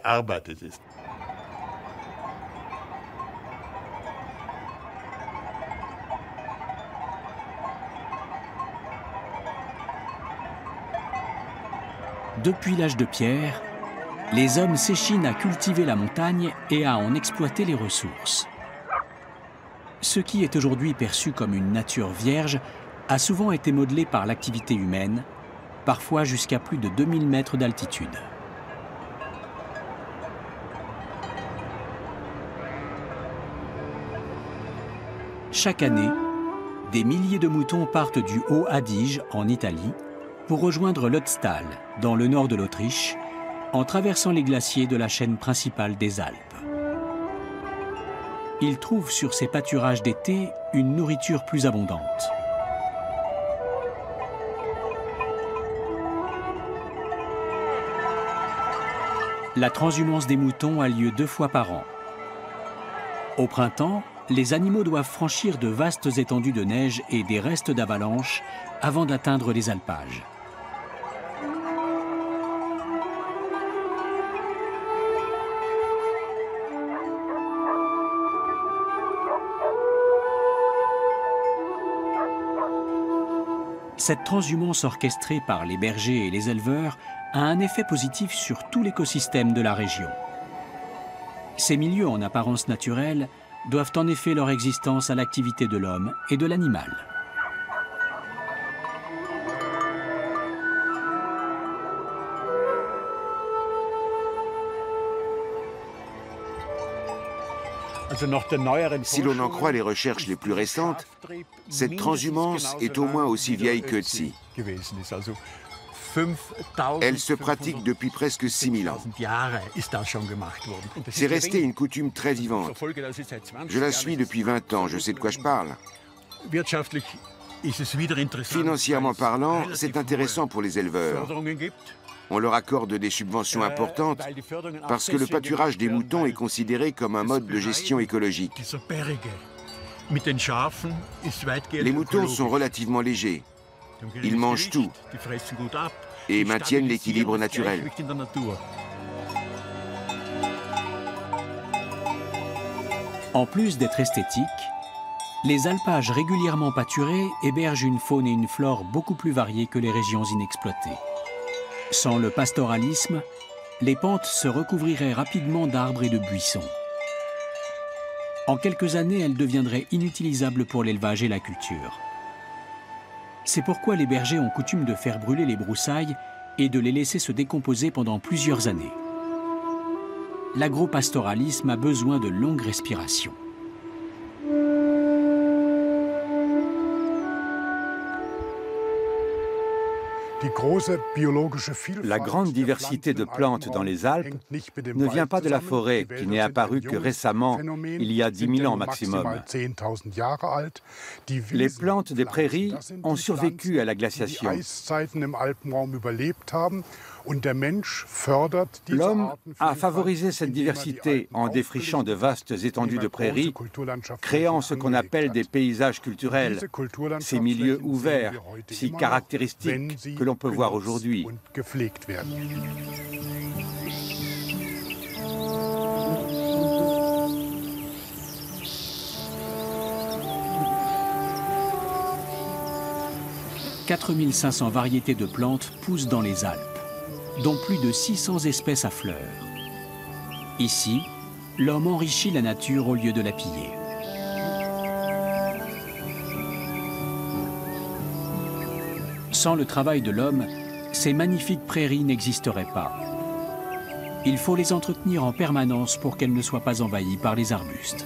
Depuis l'âge de pierre, les hommes s'échinent à cultiver la montagne et à en exploiter les ressources. Ce qui est aujourd'hui perçu comme une nature vierge a souvent été modelé par l'activité humaine, parfois jusqu'à plus de 2000 mètres d'altitude. Chaque année, des milliers de moutons partent du Haut-Adige, en Italie, pour rejoindre l'Ötztal, dans le nord de l'Autriche, en traversant les glaciers de la chaîne principale des Alpes. Ils trouvent sur ces pâturages d'été une nourriture plus abondante. La transhumance des moutons a lieu 2 fois par an. Au printemps, les animaux doivent franchir de vastes étendues de neige et des restes d'avalanches avant d'atteindre les alpages. Cette transhumance orchestrée par les bergers et les éleveurs a un effet positif sur tout l'écosystème de la région. Ces milieux en apparence naturelle doivent en effet leur existence à l'activité de l'homme et de l'animal. Si l'on en croit les recherches les plus récentes, cette transhumance est au moins aussi vieille que Ötzi. Elle se pratique depuis presque 6000 ans. C'est resté une coutume très vivante. Je la suis depuis 20 ans, je sais de quoi je parle. Financièrement parlant, c'est intéressant pour les éleveurs. On leur accorde des subventions importantes parce que le pâturage des moutons est considéré comme un mode de gestion écologique. Les moutons sont relativement légers. Ils mangent tout et maintiennent l'équilibre naturel. En plus d'être esthétiques, les alpages régulièrement pâturés hébergent une faune et une flore beaucoup plus variées que les régions inexploitées. Sans le pastoralisme, les pentes se recouvriraient rapidement d'arbres et de buissons. En quelques années, elles deviendraient inutilisables pour l'élevage et la culture. C'est pourquoi les bergers ont coutume de faire brûler les broussailles et de les laisser se décomposer pendant plusieurs années. L'agropastoralisme a besoin de longues respirations. La grande diversité de plantes dans les Alpes ne vient pas de la forêt, qui n'est apparue que récemment, il y a 10 000 ans maximum. Les plantes des prairies ont survécu à la glaciation. L'homme a favorisé cette diversité en défrichant de vastes étendues de prairies, créant ce qu'on appelle des paysages culturels, ces milieux ouverts, si caractéristiques que l'on peut voir aujourd'hui. « 4500 variétés de plantes poussent dans les Alpes, dont plus de 600 espèces à fleurs. Ici, l'homme enrichit la nature au lieu de la piller. Sans le travail de l'homme, ces magnifiques prairies n'existeraient pas. Il faut les entretenir en permanence pour qu'elles ne soient pas envahies par les arbustes.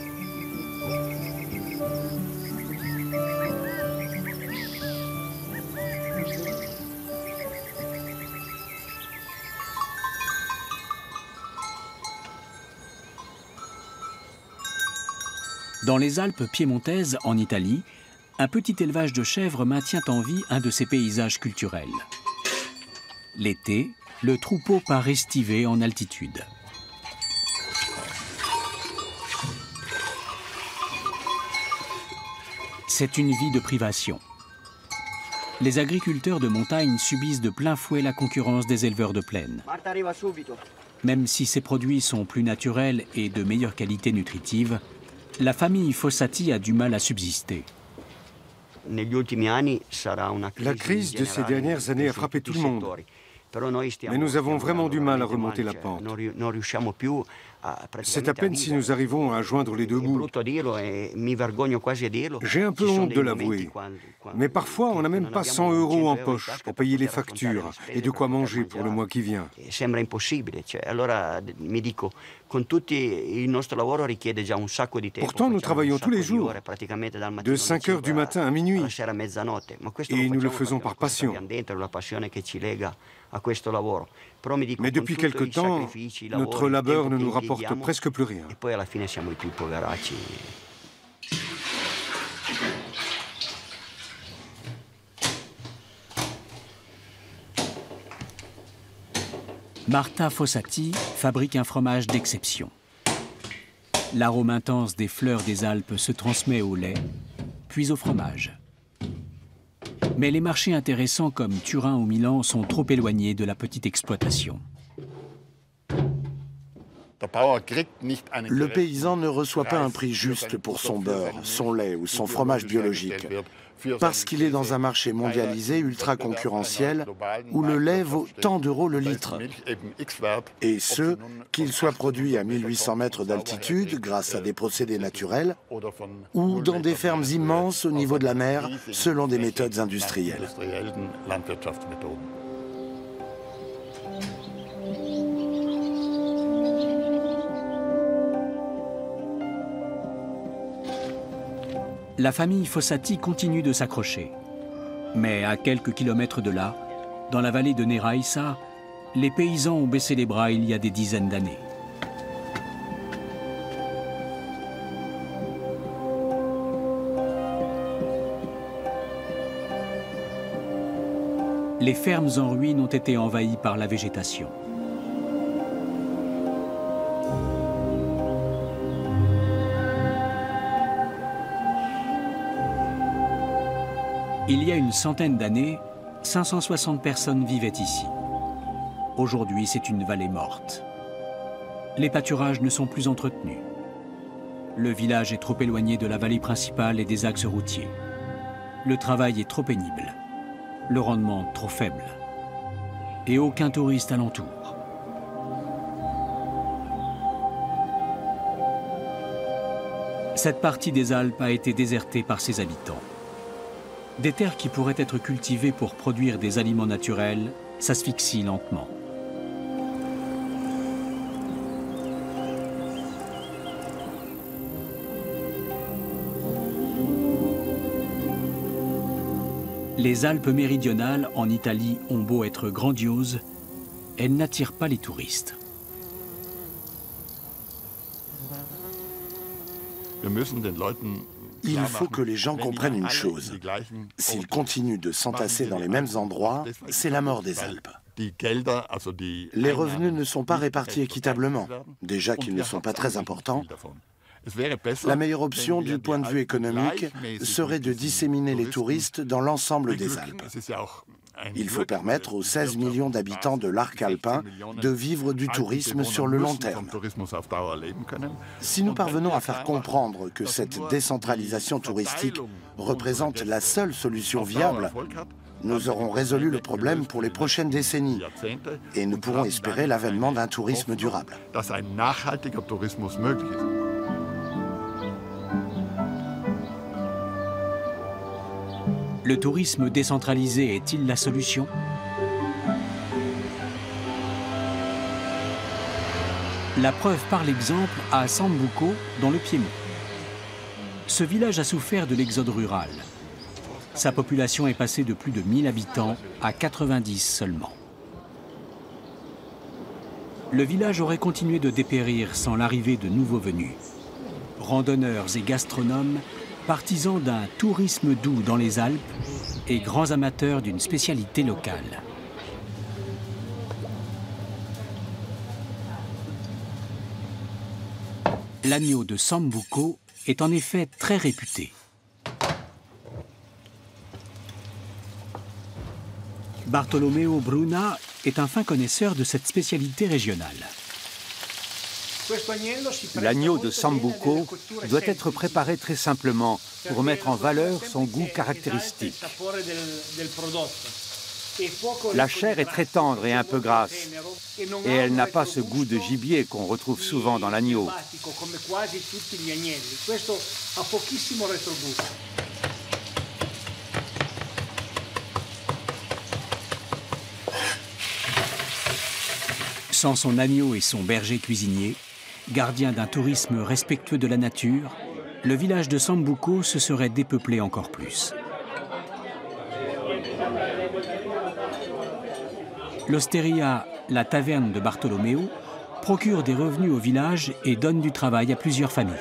Dans les Alpes piémontaises, en Italie, un petit élevage de chèvres maintient en vie un de ces paysages culturels. L'été, le troupeau part estiver en altitude. C'est une vie de privation. Les agriculteurs de montagne subissent de plein fouet la concurrence des éleveurs de plaine. Même si ces produits sont plus naturels et de meilleure qualité nutritive, la famille Fossati a du mal à subsister. La crise de ces dernières années a frappé tout le monde. Mais nous avons vraiment du mal à remonter la pente. C'est à peine si nous arrivons à joindre les deux bouts. J'ai un peu honte de l'avouer. Mais parfois, on n'a même pas 100 € en poche pour payer les factures et de quoi manger pour le mois qui vient. Pourtant, nous travaillons tous les jours, de 5 heures du matin à minuit. Et nous le faisons par passion. Mais depuis quelque temps, notre labeur ne nous rapporte presque plus rien. Marta Fossati fabrique un fromage d'exception. L'arôme intense des fleurs des Alpes se transmet au lait, puis au fromage. Mais les marchés intéressants comme Turin ou Milan sont trop éloignés de la petite exploitation. Le paysan ne reçoit pas un prix juste pour son beurre, son lait ou son fromage biologique, parce qu'il est dans un marché mondialisé ultra concurrentiel où le lait vaut tant d'euros le litre. Et ce, qu'il soit produit à 1800 mètres d'altitude grâce à des procédés naturels ou dans des fermes immenses au niveau de la mer selon des méthodes industrielles. La famille Fossati continue de s'accrocher. Mais à quelques kilomètres de là, dans la vallée de Neraissa, les paysans ont baissé les bras il y a des dizaines d'années. Les fermes en ruine ont été envahies par la végétation. Il y a une centaine d'années, 560 personnes vivaient ici. Aujourd'hui, c'est une vallée morte. Les pâturages ne sont plus entretenus. Le village est trop éloigné de la vallée principale et des axes routiers. Le travail est trop pénible. Le rendement trop faible. Et aucun touriste alentour. Cette partie des Alpes a été désertée par ses habitants. Des terres qui pourraient être cultivées pour produire des aliments naturels s'asphyxient lentement. Les Alpes méridionales en Italie ont beau être grandioses, elles n'attirent pas les touristes. Il faut que les gens comprennent une chose. S'ils continuent de s'entasser dans les mêmes endroits, c'est la mort des Alpes. Les revenus ne sont pas répartis équitablement, déjà qu'ils ne sont pas très importants. La meilleure option du point de vue économique serait de disséminer les touristes dans l'ensemble des Alpes. Il faut permettre aux 16 millions d'habitants de l'arc alpin de vivre du tourisme sur le long terme. Si nous parvenons à faire comprendre que cette décentralisation touristique représente la seule solution viable, nous aurons résolu le problème pour les prochaines décennies et nous pourrons espérer l'avènement d'un tourisme durable. Le tourisme décentralisé est-il la solution? La preuve par l'exemple à Sambuco, dans le Piémont. Ce village a souffert de l'exode rural. Sa population est passée de plus de 1000 habitants à 90 seulement. Le village aurait continué de dépérir sans l'arrivée de nouveaux venus. Randonneurs et gastronomes, partisans d'un tourisme doux dans les Alpes et grands amateurs d'une spécialité locale. L'agneau de Sambuco est en effet très réputé. Bartolomeo Bruna est un fin connaisseur de cette spécialité régionale. L'agneau de Sambuco doit être préparé très simplement pour mettre en valeur son goût caractéristique. La chair est très tendre et un peu grasse, et elle n'a pas ce goût de gibier qu'on retrouve souvent dans l'agneau. Sans son agneau et son berger cuisinier, gardien d'un tourisme respectueux de la nature, le village de Sambuco se serait dépeuplé encore plus. L'Osteria, la taverne de Bartolomeo, procure des revenus au village et donne du travail à plusieurs familles.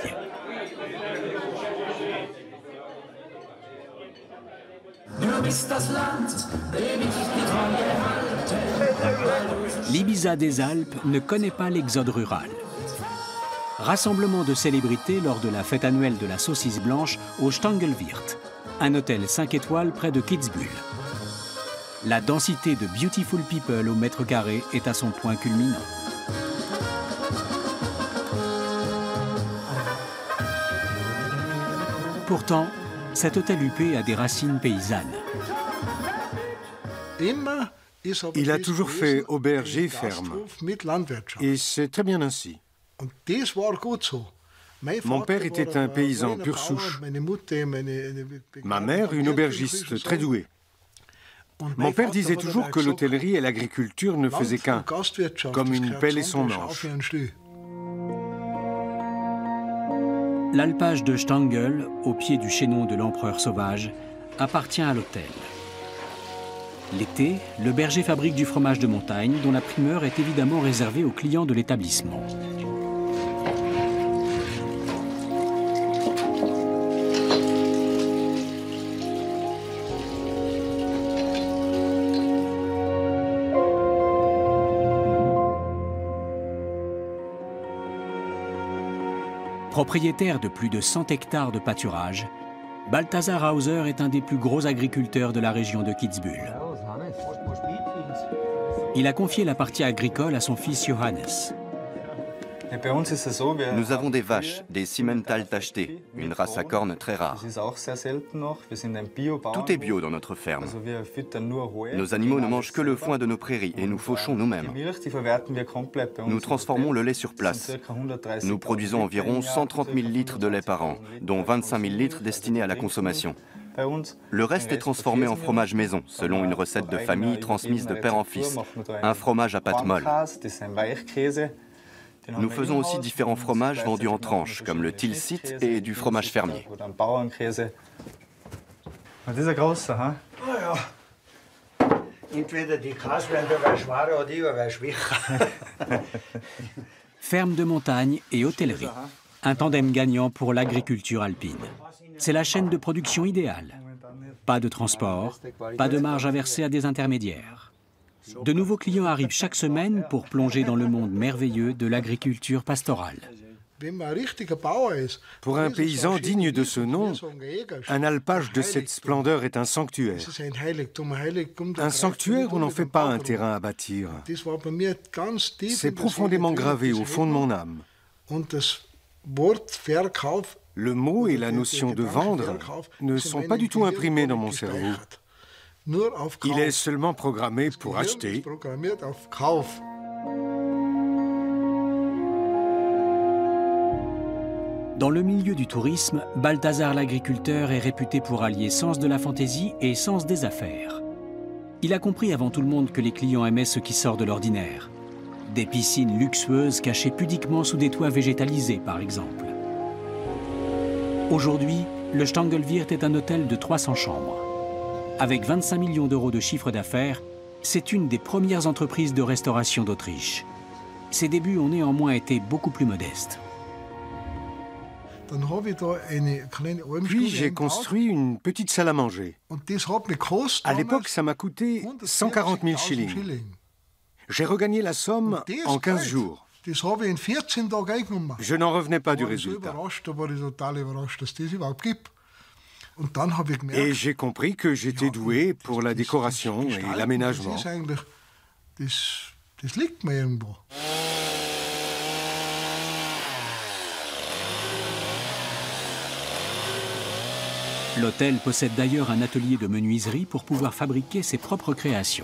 L'Ibiza des Alpes ne connaît pas l'exode rural. Rassemblement de célébrités lors de la fête annuelle de la saucisse blanche au Stangelwirt, un hôtel 5 étoiles près de Kitzbühel. La densité de beautiful people au mètre carré est à son point culminant. Pourtant, cet hôtel huppé a des racines paysannes. Il a toujours fait auberge et ferme. Et c'est très bien ainsi. Mon père était un paysan pure souche. Ma mère, une aubergiste très douée. Mon père disait toujours que l'hôtellerie et l'agriculture ne faisaient qu'un, comme une pelle et son manche. L'alpage de Stangl, au pied du chaînon de l'empereur sauvage, appartient à l'hôtel. L'été, le berger fabrique du fromage de montagne, dont la primeur est évidemment réservée aux clients de l'établissement. Propriétaire de plus de 100 hectares de pâturage, Balthasar Hauser est un des plus gros agriculteurs de la région de Kitzbühel. Il a confié la partie agricole à son fils Johannes. Nous avons des vaches, des Simmental tachetés, une race à cornes très rare. Tout est bio dans notre ferme. Nos animaux ne mangent que le foin de nos prairies et nous fauchons nous-mêmes. Nous transformons le lait sur place. Nous produisons environ 130 000 litres de lait par an, dont 25 000 litres destinés à la consommation. Le reste est transformé en fromage maison, selon une recette de famille transmise de père en fils, un fromage à pâte molle. Nous faisons aussi différents fromages vendus en tranches, comme le Tilsit et du fromage fermier. Ferme de montagne et hôtellerie. Un tandem gagnant pour l'agriculture alpine. C'est la chaîne de production idéale. Pas de transport, pas de marge à verser à des intermédiaires. De nouveaux clients arrivent chaque semaine pour plonger dans le monde merveilleux de l'agriculture pastorale. Pour un paysan digne de ce nom, un alpage de cette splendeur est un sanctuaire. Un sanctuaire, on n'en fait pas un terrain à bâtir. C'est profondément gravé au fond de mon âme. Le mot et la notion de vendre ne sont pas du tout imprimés dans mon cerveau. Il est seulement programmé pour acheter. Dans le milieu du tourisme, Balthasar l'agriculteur est réputé pour allier sens de la fantaisie et sens des affaires. Il a compris avant tout le monde que les clients aimaient ce qui sort de l'ordinaire. Des piscines luxueuses cachées pudiquement sous des toits végétalisés, par exemple. Aujourd'hui, le Stangelwirt est un hôtel de 300 chambres. Avec 25 millions d'euros de chiffre d'affaires, c'est une des premières entreprises de restauration d'Autriche. Ses débuts ont néanmoins été beaucoup plus modestes. Puis j'ai construit une petite salle à manger. À l'époque, ça m'a coûté 140 000 shillings. J'ai regagné la somme en 15 jours. Je n'en revenais pas du résultat. Et j'ai compris que j'étais doué pour la décoration et l'aménagement. L'hôtel possède d'ailleurs un atelier de menuiserie pour pouvoir fabriquer ses propres créations.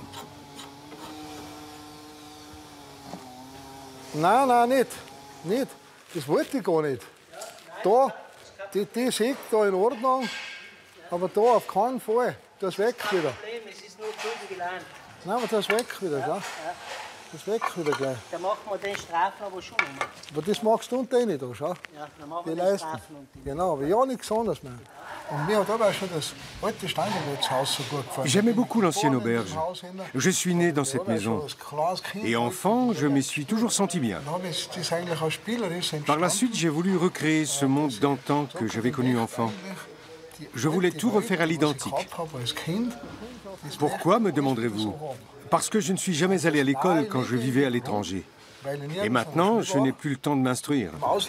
Nein, nein, nicht. Das wollte ich gar nicht. Da, die Säge da in Ordnung, aber da auf keinen Fall. Das weg wieder. Es ist nur Gelein. Nein, aber das weg wieder, ja. Das weg wieder gleich. Dann machen wir den Streifen aber schon immer. Aber das machst du unten nicht, da, schau. Ja, dann machen wir den Streifen unten. Genau, aber ja nichts anderes mehr. Und mir hat aber auch schon das alte Stangelwirtshaus so gut gefallen. J'aimais beaucoup l'ancienne auberge. Je suis né dans cette maison. Et enfant, je m'y suis toujours senti bien. Par la suite, j'ai voulu recréer ce monde d'antan que j'avais connu enfant. Je voulais tout refaire à l'identique. Pourquoi, me demanderez-vous? Parce que je ne suis jamais allé à l'école quand je vivais à l'étranger. Et maintenant, je n'ai plus le temps de m'instruire.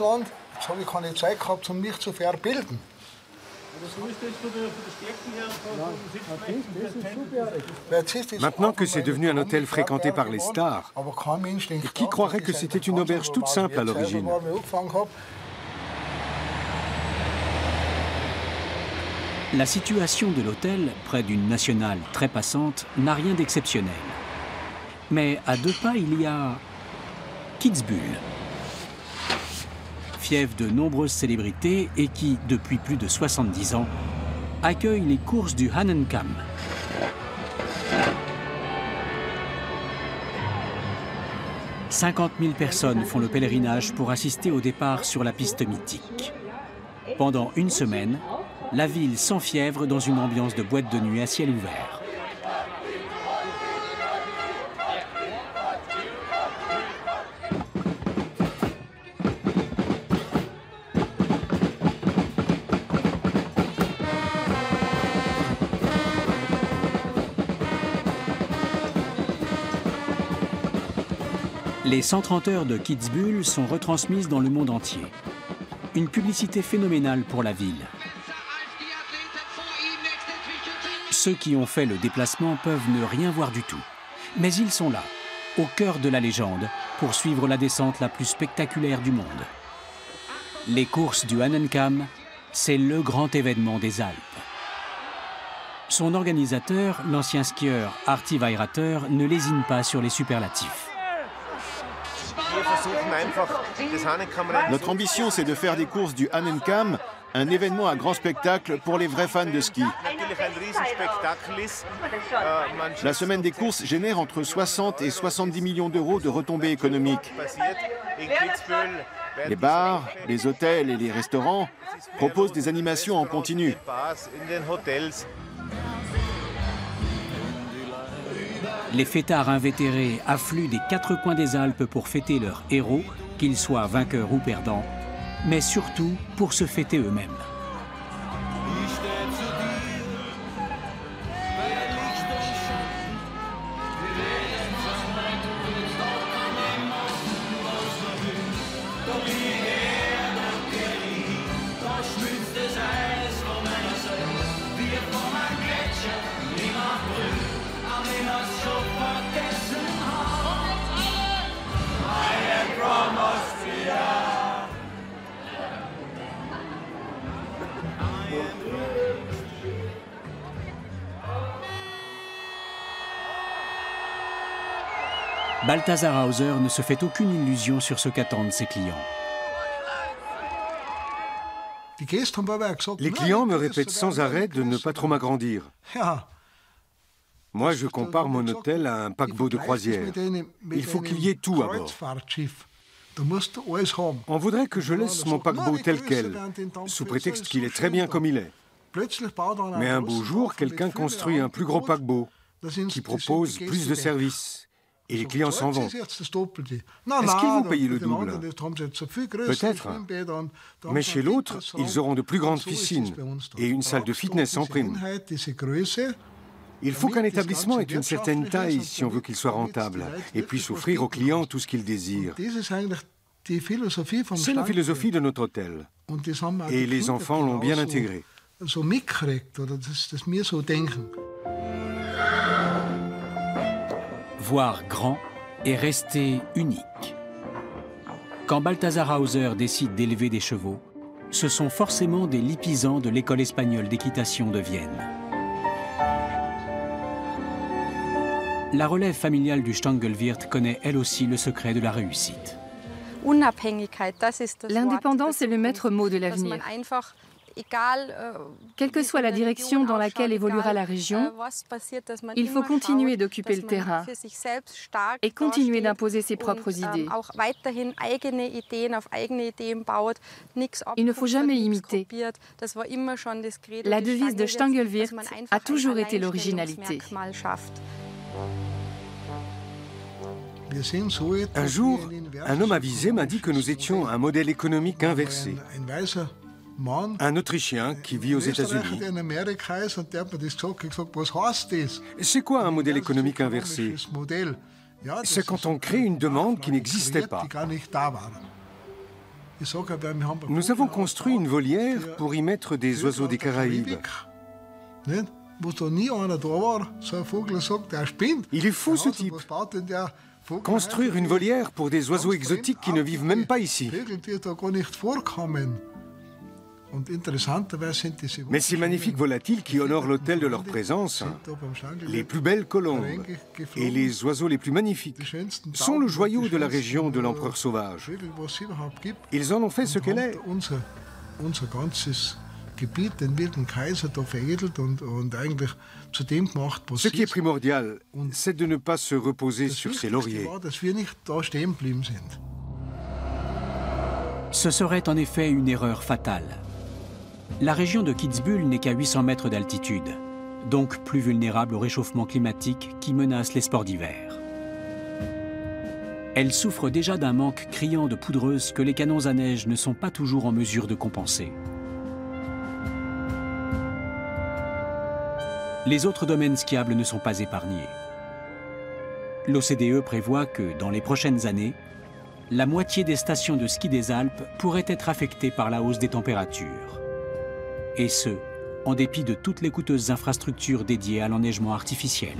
Maintenant que c'est devenu un hôtel fréquenté par les stars, qui croirait que c'était une auberge toute simple à l'origine? La situation de l'hôtel, près d'une nationale très passante, n'a rien d'exceptionnel. Mais à 2 pas, il y a Kitzbühel, fief de nombreuses célébrités et qui, depuis plus de 70 ans, accueille les courses du Hahnenkamm. « 50 000 personnes font le pèlerinage pour assister au départ sur la piste mythique. Pendant une semaine, la ville s'enfièvre dans une ambiance de boîte de nuit à ciel ouvert. Les 130 heures de Kitzbühel sont retransmises dans le monde entier. Une publicité phénoménale pour la ville. Ceux qui ont fait le déplacement peuvent ne rien voir du tout. Mais ils sont là, au cœur de la légende, pour suivre la descente la plus spectaculaire du monde. Les courses du Hahnenkamm, c'est le grand événement des Alpes. Son organisateur, l'ancien skieur Arti Weirater, ne lésine pas sur les superlatifs. Notre ambition, c'est de faire des courses du Hahnenkamm un événement à grand spectacle pour les vrais fans de ski. La semaine des courses génère entre 60 et 70 millions d'euros de retombées économiques. Les bars, les hôtels et les restaurants proposent des animations en continu. Les fêtards invétérés affluent des quatre coins des Alpes pour fêter leurs héros, qu'ils soient vainqueurs ou perdants, mais surtout pour se fêter eux-mêmes. Balthasar Hauser ne se fait aucune illusion sur ce qu'attendent ses clients. Les clients me répètent sans arrêt de ne pas trop m'agrandir. Moi, je compare mon hôtel à un paquebot de croisière. Il faut qu'il y ait tout à bord. On voudrait que je laisse mon paquebot tel quel, sous prétexte qu'il est très bien comme il est. Mais un beau jour, quelqu'un construit un plus gros paquebot qui propose plus de services. Et les clients s'en vont. Est-ce qu'ils vont payer le double? Peut-être. Mais chez l'autre, ils auront de plus grandes piscines et une salle de fitness en prime. Il faut qu'un établissement ait une certaine taille si on veut qu'il soit rentable et puisse offrir aux clients tout ce qu'ils désirent. C'est la philosophie de notre hôtel. Et les enfants l'ont bien intégré. Voir grand et rester unique. Quand Balthasar Hauser décide d'élever des chevaux, ce sont forcément des lipisans de l'école espagnole d'équitation de Vienne. La relève familiale du Stangelwirt connaît elle aussi le secret de la réussite. L'indépendance est le maître mot de l'avenir. Quelle que soit la direction dans laquelle évoluera la région, il faut continuer d'occuper le terrain et continuer d'imposer ses propres idées. Il ne faut jamais imiter. La devise de Stangelwirt a toujours été l'originalité. Un jour, un homme avisé m'a dit que nous étions un modèle économique inversé. Un Autrichien qui vit aux États-Unis. C'est quoi un modèle économique inversé? C'est quand on crée une demande qui n'existait pas. Nous avons construit une volière pour y mettre des oiseaux des Caraïbes. Il est fou ce type. Construire une volière pour des oiseaux exotiques qui ne vivent même pas ici. Mais ces magnifiques volatiles qui honorent l'hôtel de leur présence, les plus belles colombes et les oiseaux les plus magnifiques, sont le joyau de la région de l'empereur sauvage. Ils en ont fait ce qu'elle est. Ce qui est primordial, c'est de ne pas se reposer sur ses lauriers. Ce serait en effet une erreur fatale. La région de Kitzbühel n'est qu'à 800 mètres d'altitude, donc plus vulnérable au réchauffement climatique qui menace les sports d'hiver. Elle souffre déjà d'un manque criant de poudreuse que les canons à neige ne sont pas toujours en mesure de compenser. Les autres domaines skiables ne sont pas épargnés. L'OCDE prévoit que, dans les prochaines années, la moitié des stations de ski des Alpes pourraient être affectées par la hausse des températures. Et ce, en dépit de toutes les coûteuses infrastructures dédiées à l'enneigement artificiel.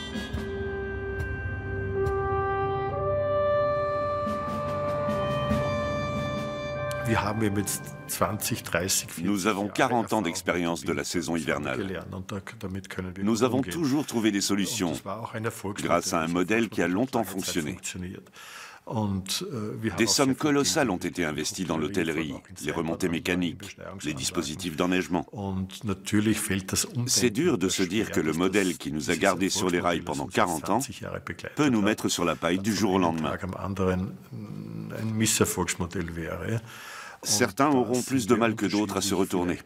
Nous avons 40 ans d'expérience de la saison hivernale. Nous avons toujours trouvé des solutions grâce à un modèle qui a longtemps fonctionné. Des sommes colossales ont été investies dans l'hôtellerie, les remontées mécaniques, les dispositifs d'enneigement. C'est dur de se dire que le modèle qui nous a gardés sur les rails pendant 40 ans peut nous mettre sur la paille du jour au lendemain. Certains auront plus de mal que d'autres à se retourner.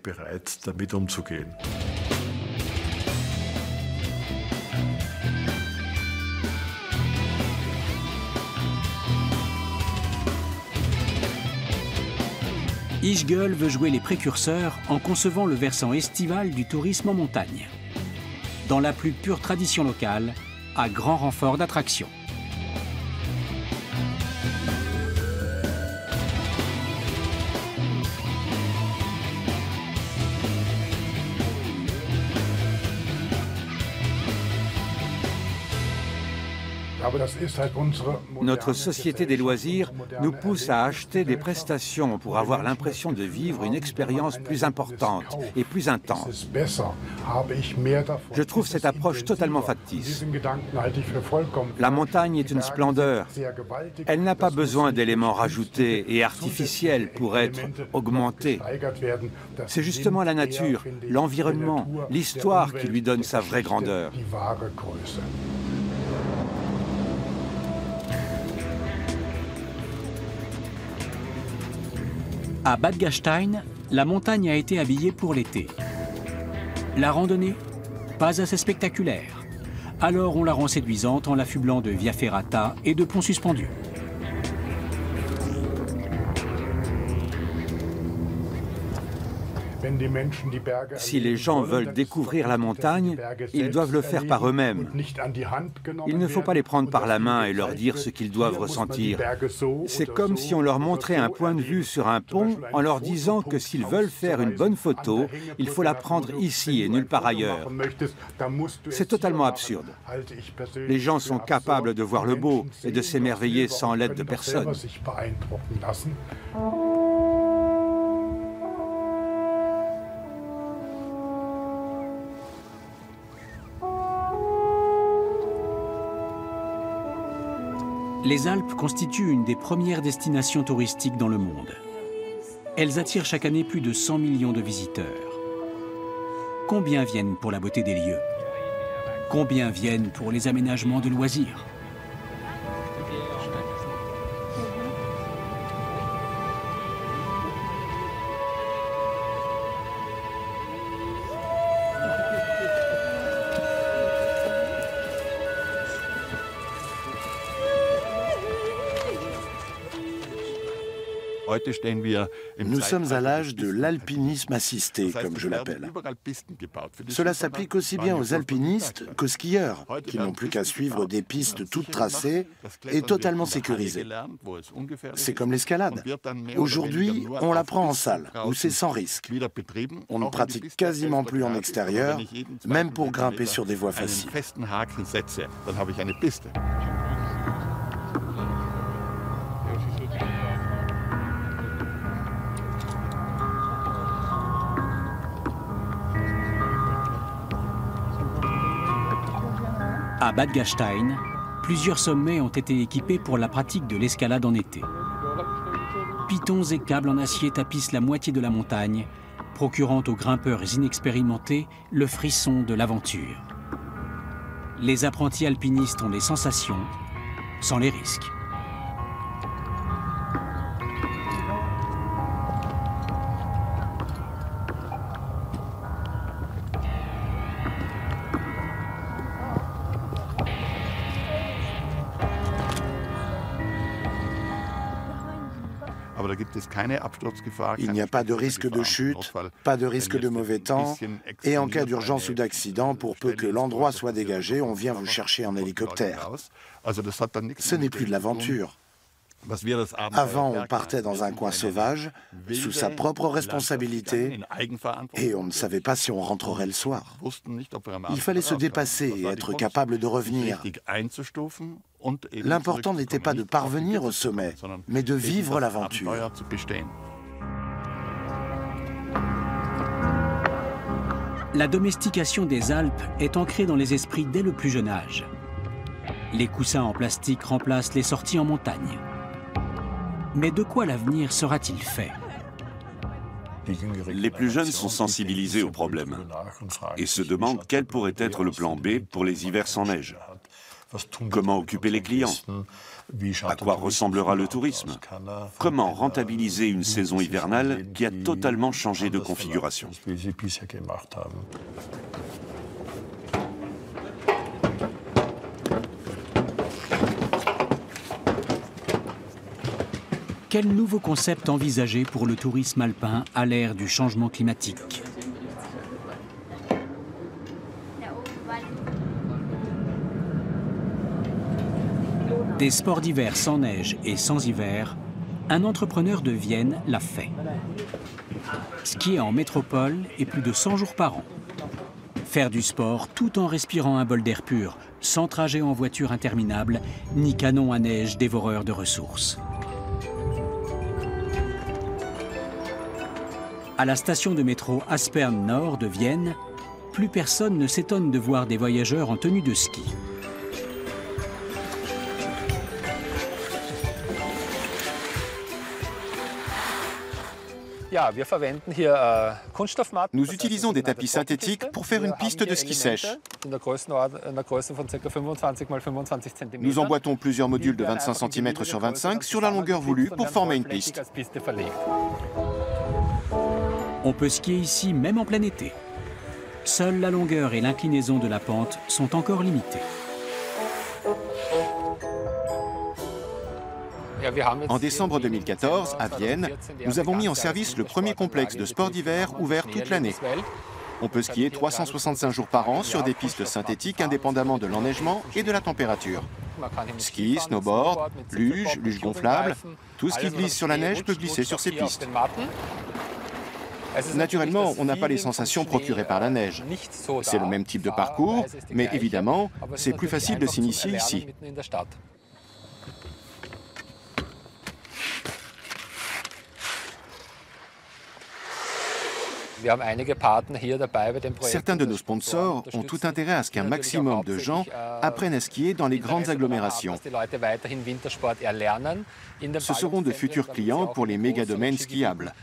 Ischgl veut jouer les précurseurs en concevant le versant estival du tourisme en montagne, dans la plus pure tradition locale, à grand renfort d'attractions. Notre société des loisirs nous pousse à acheter des prestations pour avoir l'impression de vivre une expérience plus importante et plus intense. Je trouve cette approche totalement factice. La montagne est une splendeur. Elle n'a pas besoin d'éléments rajoutés et artificiels pour être augmentée. C'est justement la nature, l'environnement, l'histoire qui lui donne sa vraie grandeur. À Bad Gastein, la montagne a été habillée pour l'été. La randonnée, pas assez spectaculaire. Alors on la rend séduisante en l'affublant de via ferrata et de ponts suspendus. Si les gens veulent découvrir la montagne, ils doivent le faire par eux-mêmes. Il ne faut pas les prendre par la main et leur dire ce qu'ils doivent ressentir. C'est comme si on leur montrait un point de vue sur un pont en leur disant que s'ils veulent faire une bonne photo, il faut la prendre ici et nulle part ailleurs. C'est totalement absurde. Les gens sont capables de voir le beau et de s'émerveiller sans l'aide de personne. Les Alpes constituent une des premières destinations touristiques dans le monde. Elles attirent chaque année plus de 100 millions de visiteurs. Combien viennent pour la beauté des lieux? Combien viennent pour les aménagements de loisirs? Nous sommes à l'âge de l'alpinisme assisté, comme je l'appelle. Cela s'applique aussi bien aux alpinistes qu'aux skieurs, qui n'ont plus qu'à suivre des pistes toutes tracées et totalement sécurisées. C'est comme l'escalade. Aujourd'hui, on l'apprend en salle, où c'est sans risque. On ne pratique quasiment plus en extérieur, même pour grimper sur des voies faciles. À Bad Gastein, plusieurs sommets ont été équipés pour la pratique de l'escalade en été. Pitons et câbles en acier tapissent la moitié de la montagne, procurant aux grimpeurs inexpérimentés le frisson de l'aventure. Les apprentis alpinistes ont des sensations, sans les risques. Il n'y a pas de risque de chute, pas de risque de mauvais temps, et en cas d'urgence ou d'accident, pour peu que l'endroit soit dégagé, on vient vous chercher en hélicoptère. Ce n'est plus de l'aventure, Avant, on partait dans un coin sauvage, sous sa propre responsabilité, et on ne savait pas si on rentrerait le soir. Il fallait se dépasser et être capable de revenir. L'important n'était pas de parvenir au sommet, mais de vivre l'aventure. La domestication des Alpes est ancrée dans les esprits dès le plus jeune âge. Les coussins en plastique remplacent les sorties en montagne. Mais de quoi l'avenir sera-t-il fait? Les plus jeunes sont sensibilisés au problème et se demandent quel pourrait être le plan B pour les hivers sans neige. Comment occuper les clients? À quoi ressemblera le tourisme? Comment rentabiliser une saison hivernale qui a totalement changé de configuration? Quel nouveau concept envisager pour le tourisme alpin à l'ère du changement climatique? Des sports d'hiver sans neige et sans hiver, un entrepreneur de Vienne l'a fait. Skier en métropole et plus de 100 jours par an. Faire du sport tout en respirant un bol d'air pur, sans trajet en voiture interminable, ni canon à neige dévoreur de ressources. À la station de métro Aspern Nord de Vienne, plus personne ne s'étonne de voir des voyageurs en tenue de ski. Nous utilisons des tapis synthétiques pour faire une piste de ski sèche. Nous emboîtons plusieurs modules de 25 cm sur 25 sur la longueur voulue pour former une piste. On peut skier ici même en plein été. Seules la longueur et l'inclinaison de la pente sont encore limitées. En décembre 2014, à Vienne, nous avons mis en service le premier complexe de sport d'hiver ouvert toute l'année. On peut skier 365 jours par an sur des pistes synthétiques indépendamment de l'enneigement et de la température. Ski, snowboard, luge, luge gonflable, tout ce qui glisse sur la neige peut glisser sur ces pistes. Naturellement, on n'a pas les sensations procurées par la neige. C'est le même type de parcours, mais évidemment, c'est plus facile de s'initier ici. Certains de nos sponsors ont tout intérêt à ce qu'un maximum de gens apprennent à skier dans les grandes agglomérations. Ce seront de futurs clients pour les méga-domaines skiables.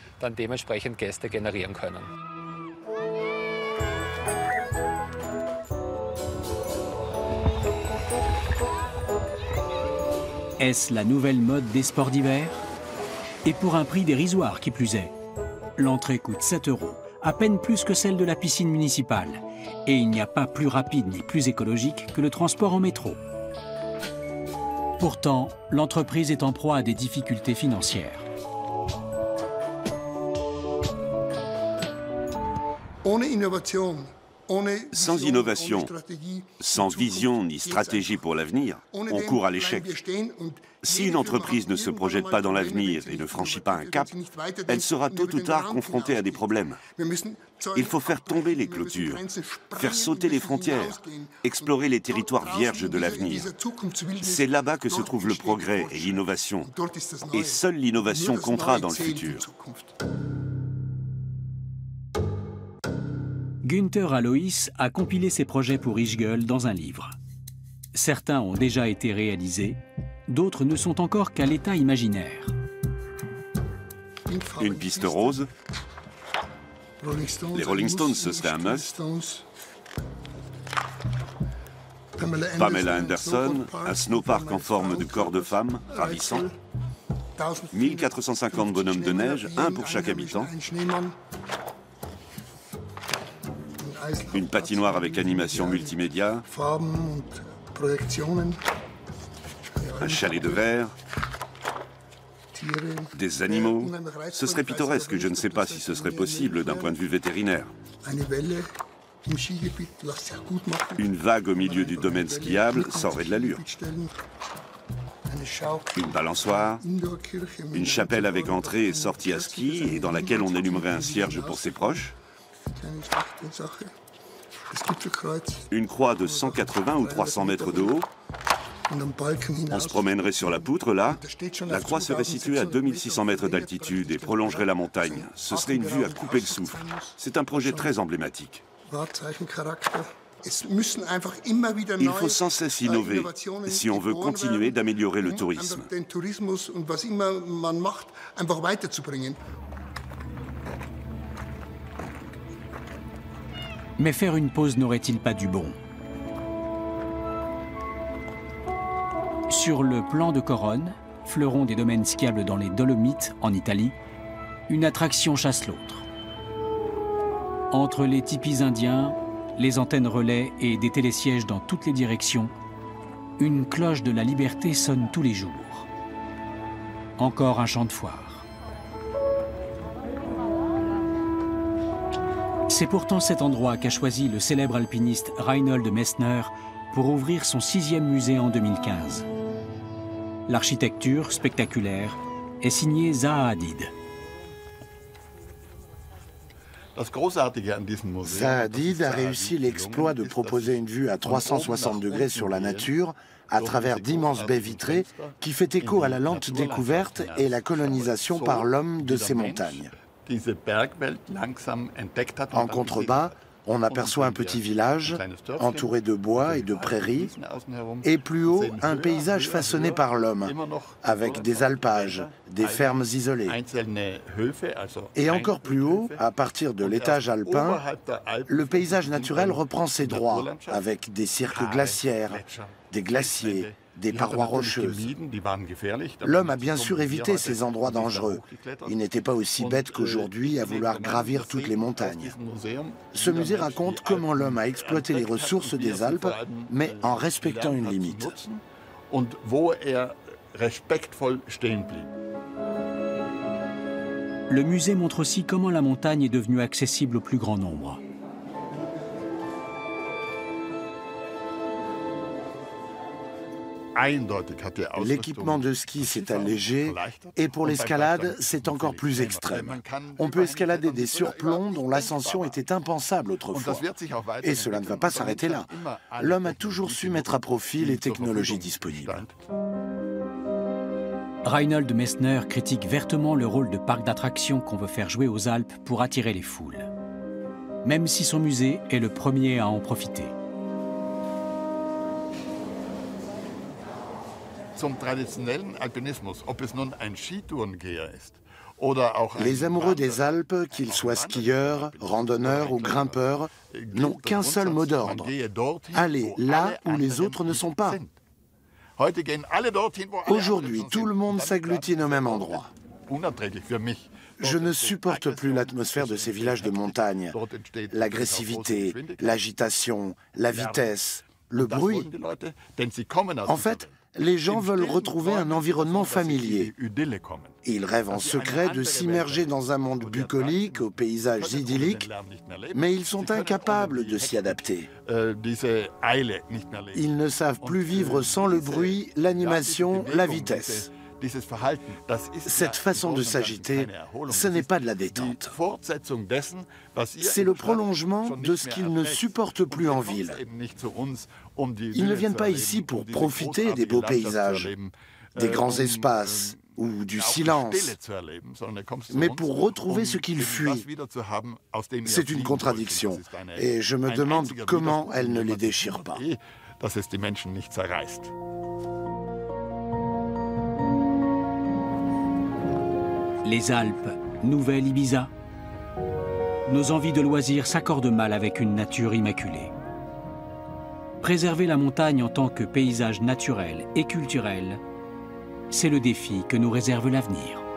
Est-ce la nouvelle mode des sports d'hiver? Et pour un prix dérisoire qui plus est. L'entrée coûte 7 €, à peine plus que celle de la piscine municipale. Et il n'y a pas plus rapide ni plus écologique que le transport en métro. Pourtant, l'entreprise est en proie à des difficultés financières. Sans innovation, sans vision ni stratégie pour l'avenir, on court à l'échec. Si une entreprise ne se projette pas dans l'avenir et ne franchit pas un cap, elle sera tôt ou tard confrontée à des problèmes. Il faut faire tomber les clôtures, faire sauter les frontières, explorer les territoires vierges de l'avenir. C'est là-bas que se trouve le progrès et l'innovation. Et seule l'innovation comptera dans le futur. Günther Alois a compilé ses projets pour Ischgl dans un livre. Certains ont déjà été réalisés, d'autres ne sont encore qu'à l'état imaginaire. Une piste rose. Les Rolling Stones, ce serait un must. Pamela Anderson, un snowpark en forme de corps de femme, ravissant. 1450 bonhommes de neige, un pour chaque habitant. Une patinoire avec animation multimédia. Un chalet de verre. Des animaux. Ce serait pittoresque, je ne sais pas si ce serait possible d'un point de vue vétérinaire. Une vague au milieu du domaine skiable, ça aurait de l'allure. Une balançoire, une chapelle avec entrée et sortie à ski et dans laquelle on allumerait un cierge pour ses proches, une croix de 180 ou 300 mètres de haut. On se promènerait sur la poutre, là. La croix serait située à 2600 mètres d'altitude et prolongerait la montagne. Ce serait une vue à couper le souffle. C'est un projet très emblématique. Il faut sans cesse innover si on veut continuer d'améliorer le tourisme. Mais faire une pause n'aurait-il pas du bon? Sur le plan de Coronne, fleuron des domaines skiables dans les Dolomites, en Italie, une attraction chasse l'autre. Entre les tipis indiens, les antennes relais et des télésièges dans toutes les directions, une cloche de la liberté sonne tous les jours. Encore un champ de foire. C'est pourtant cet endroit qu'a choisi le célèbre alpiniste Reinhold Messner pour ouvrir son 6e musée en 2015. L'architecture spectaculaire est signée Zaha Hadid. Zaha Hadid a réussi l'exploit de proposer une vue à 360 degrés sur la nature à travers d'immenses baies vitrées qui fait écho à la lente découverte et la colonisation par l'homme de ces montagnes. En contrebas, on aperçoit un petit village entouré de bois et de prairies, et plus haut, un paysage façonné par l'homme, avec des alpages, des fermes isolées. Et encore plus haut, à partir de l'étage alpin, le paysage naturel reprend ses droits, avec des cirques glaciaires, des glaciers, des parois rocheuses. L'homme a bien sûr évité ces endroits dangereux. Il n'était pas aussi bête qu'aujourd'hui à vouloir gravir toutes les montagnes. Ce musée raconte comment l'homme a exploité les ressources des Alpes, mais en respectant une limite. Le musée montre aussi comment la montagne est devenue accessible au plus grand nombre. L'équipement de ski s'est allégé et pour l'escalade, c'est encore plus extrême. On peut escalader des surplombs dont l'ascension était impensable autrefois. Et cela ne va pas s'arrêter là. L'homme a toujours su mettre à profit les technologies disponibles. Reinhold Messner critique vertement le rôle de parc d'attractions qu'on veut faire jouer aux Alpes pour attirer les foules. Même si son musée est le premier à en profiter. Les amoureux des Alpes, qu'ils soient skieurs, randonneurs ou grimpeurs, n'ont qu'un seul mot d'ordre: aller là où les autres ne sont pas. Aujourd'hui, tout le monde s'agglutine au même endroit. Je ne supporte plus l'atmosphère de ces villages de montagne. L'agressivité, l'agitation, la vitesse, le bruit. En fait, les gens veulent retrouver un environnement familier. Ils rêvent en secret de s'immerger dans un monde bucolique, aux paysages idylliques, mais ils sont incapables de s'y adapter. Ils ne savent plus vivre sans le bruit, l'animation, la vitesse. Cette façon de s'agiter, ce n'est pas de la détente. C'est le prolongement de ce qu'ils ne supportent plus en ville. Ils ne viennent pas ici pour profiter des beaux paysages, des grands espaces ou du silence, mais pour retrouver ce qu'ils fuient. C'est une contradiction, et je me demande comment elle ne les déchire pas. Les Alpes, nouvelle Ibiza. Nos envies de loisirs s'accordent mal avec une nature immaculée. Préserver la montagne en tant que paysage naturel et culturel, c'est le défi que nous réserve l'avenir.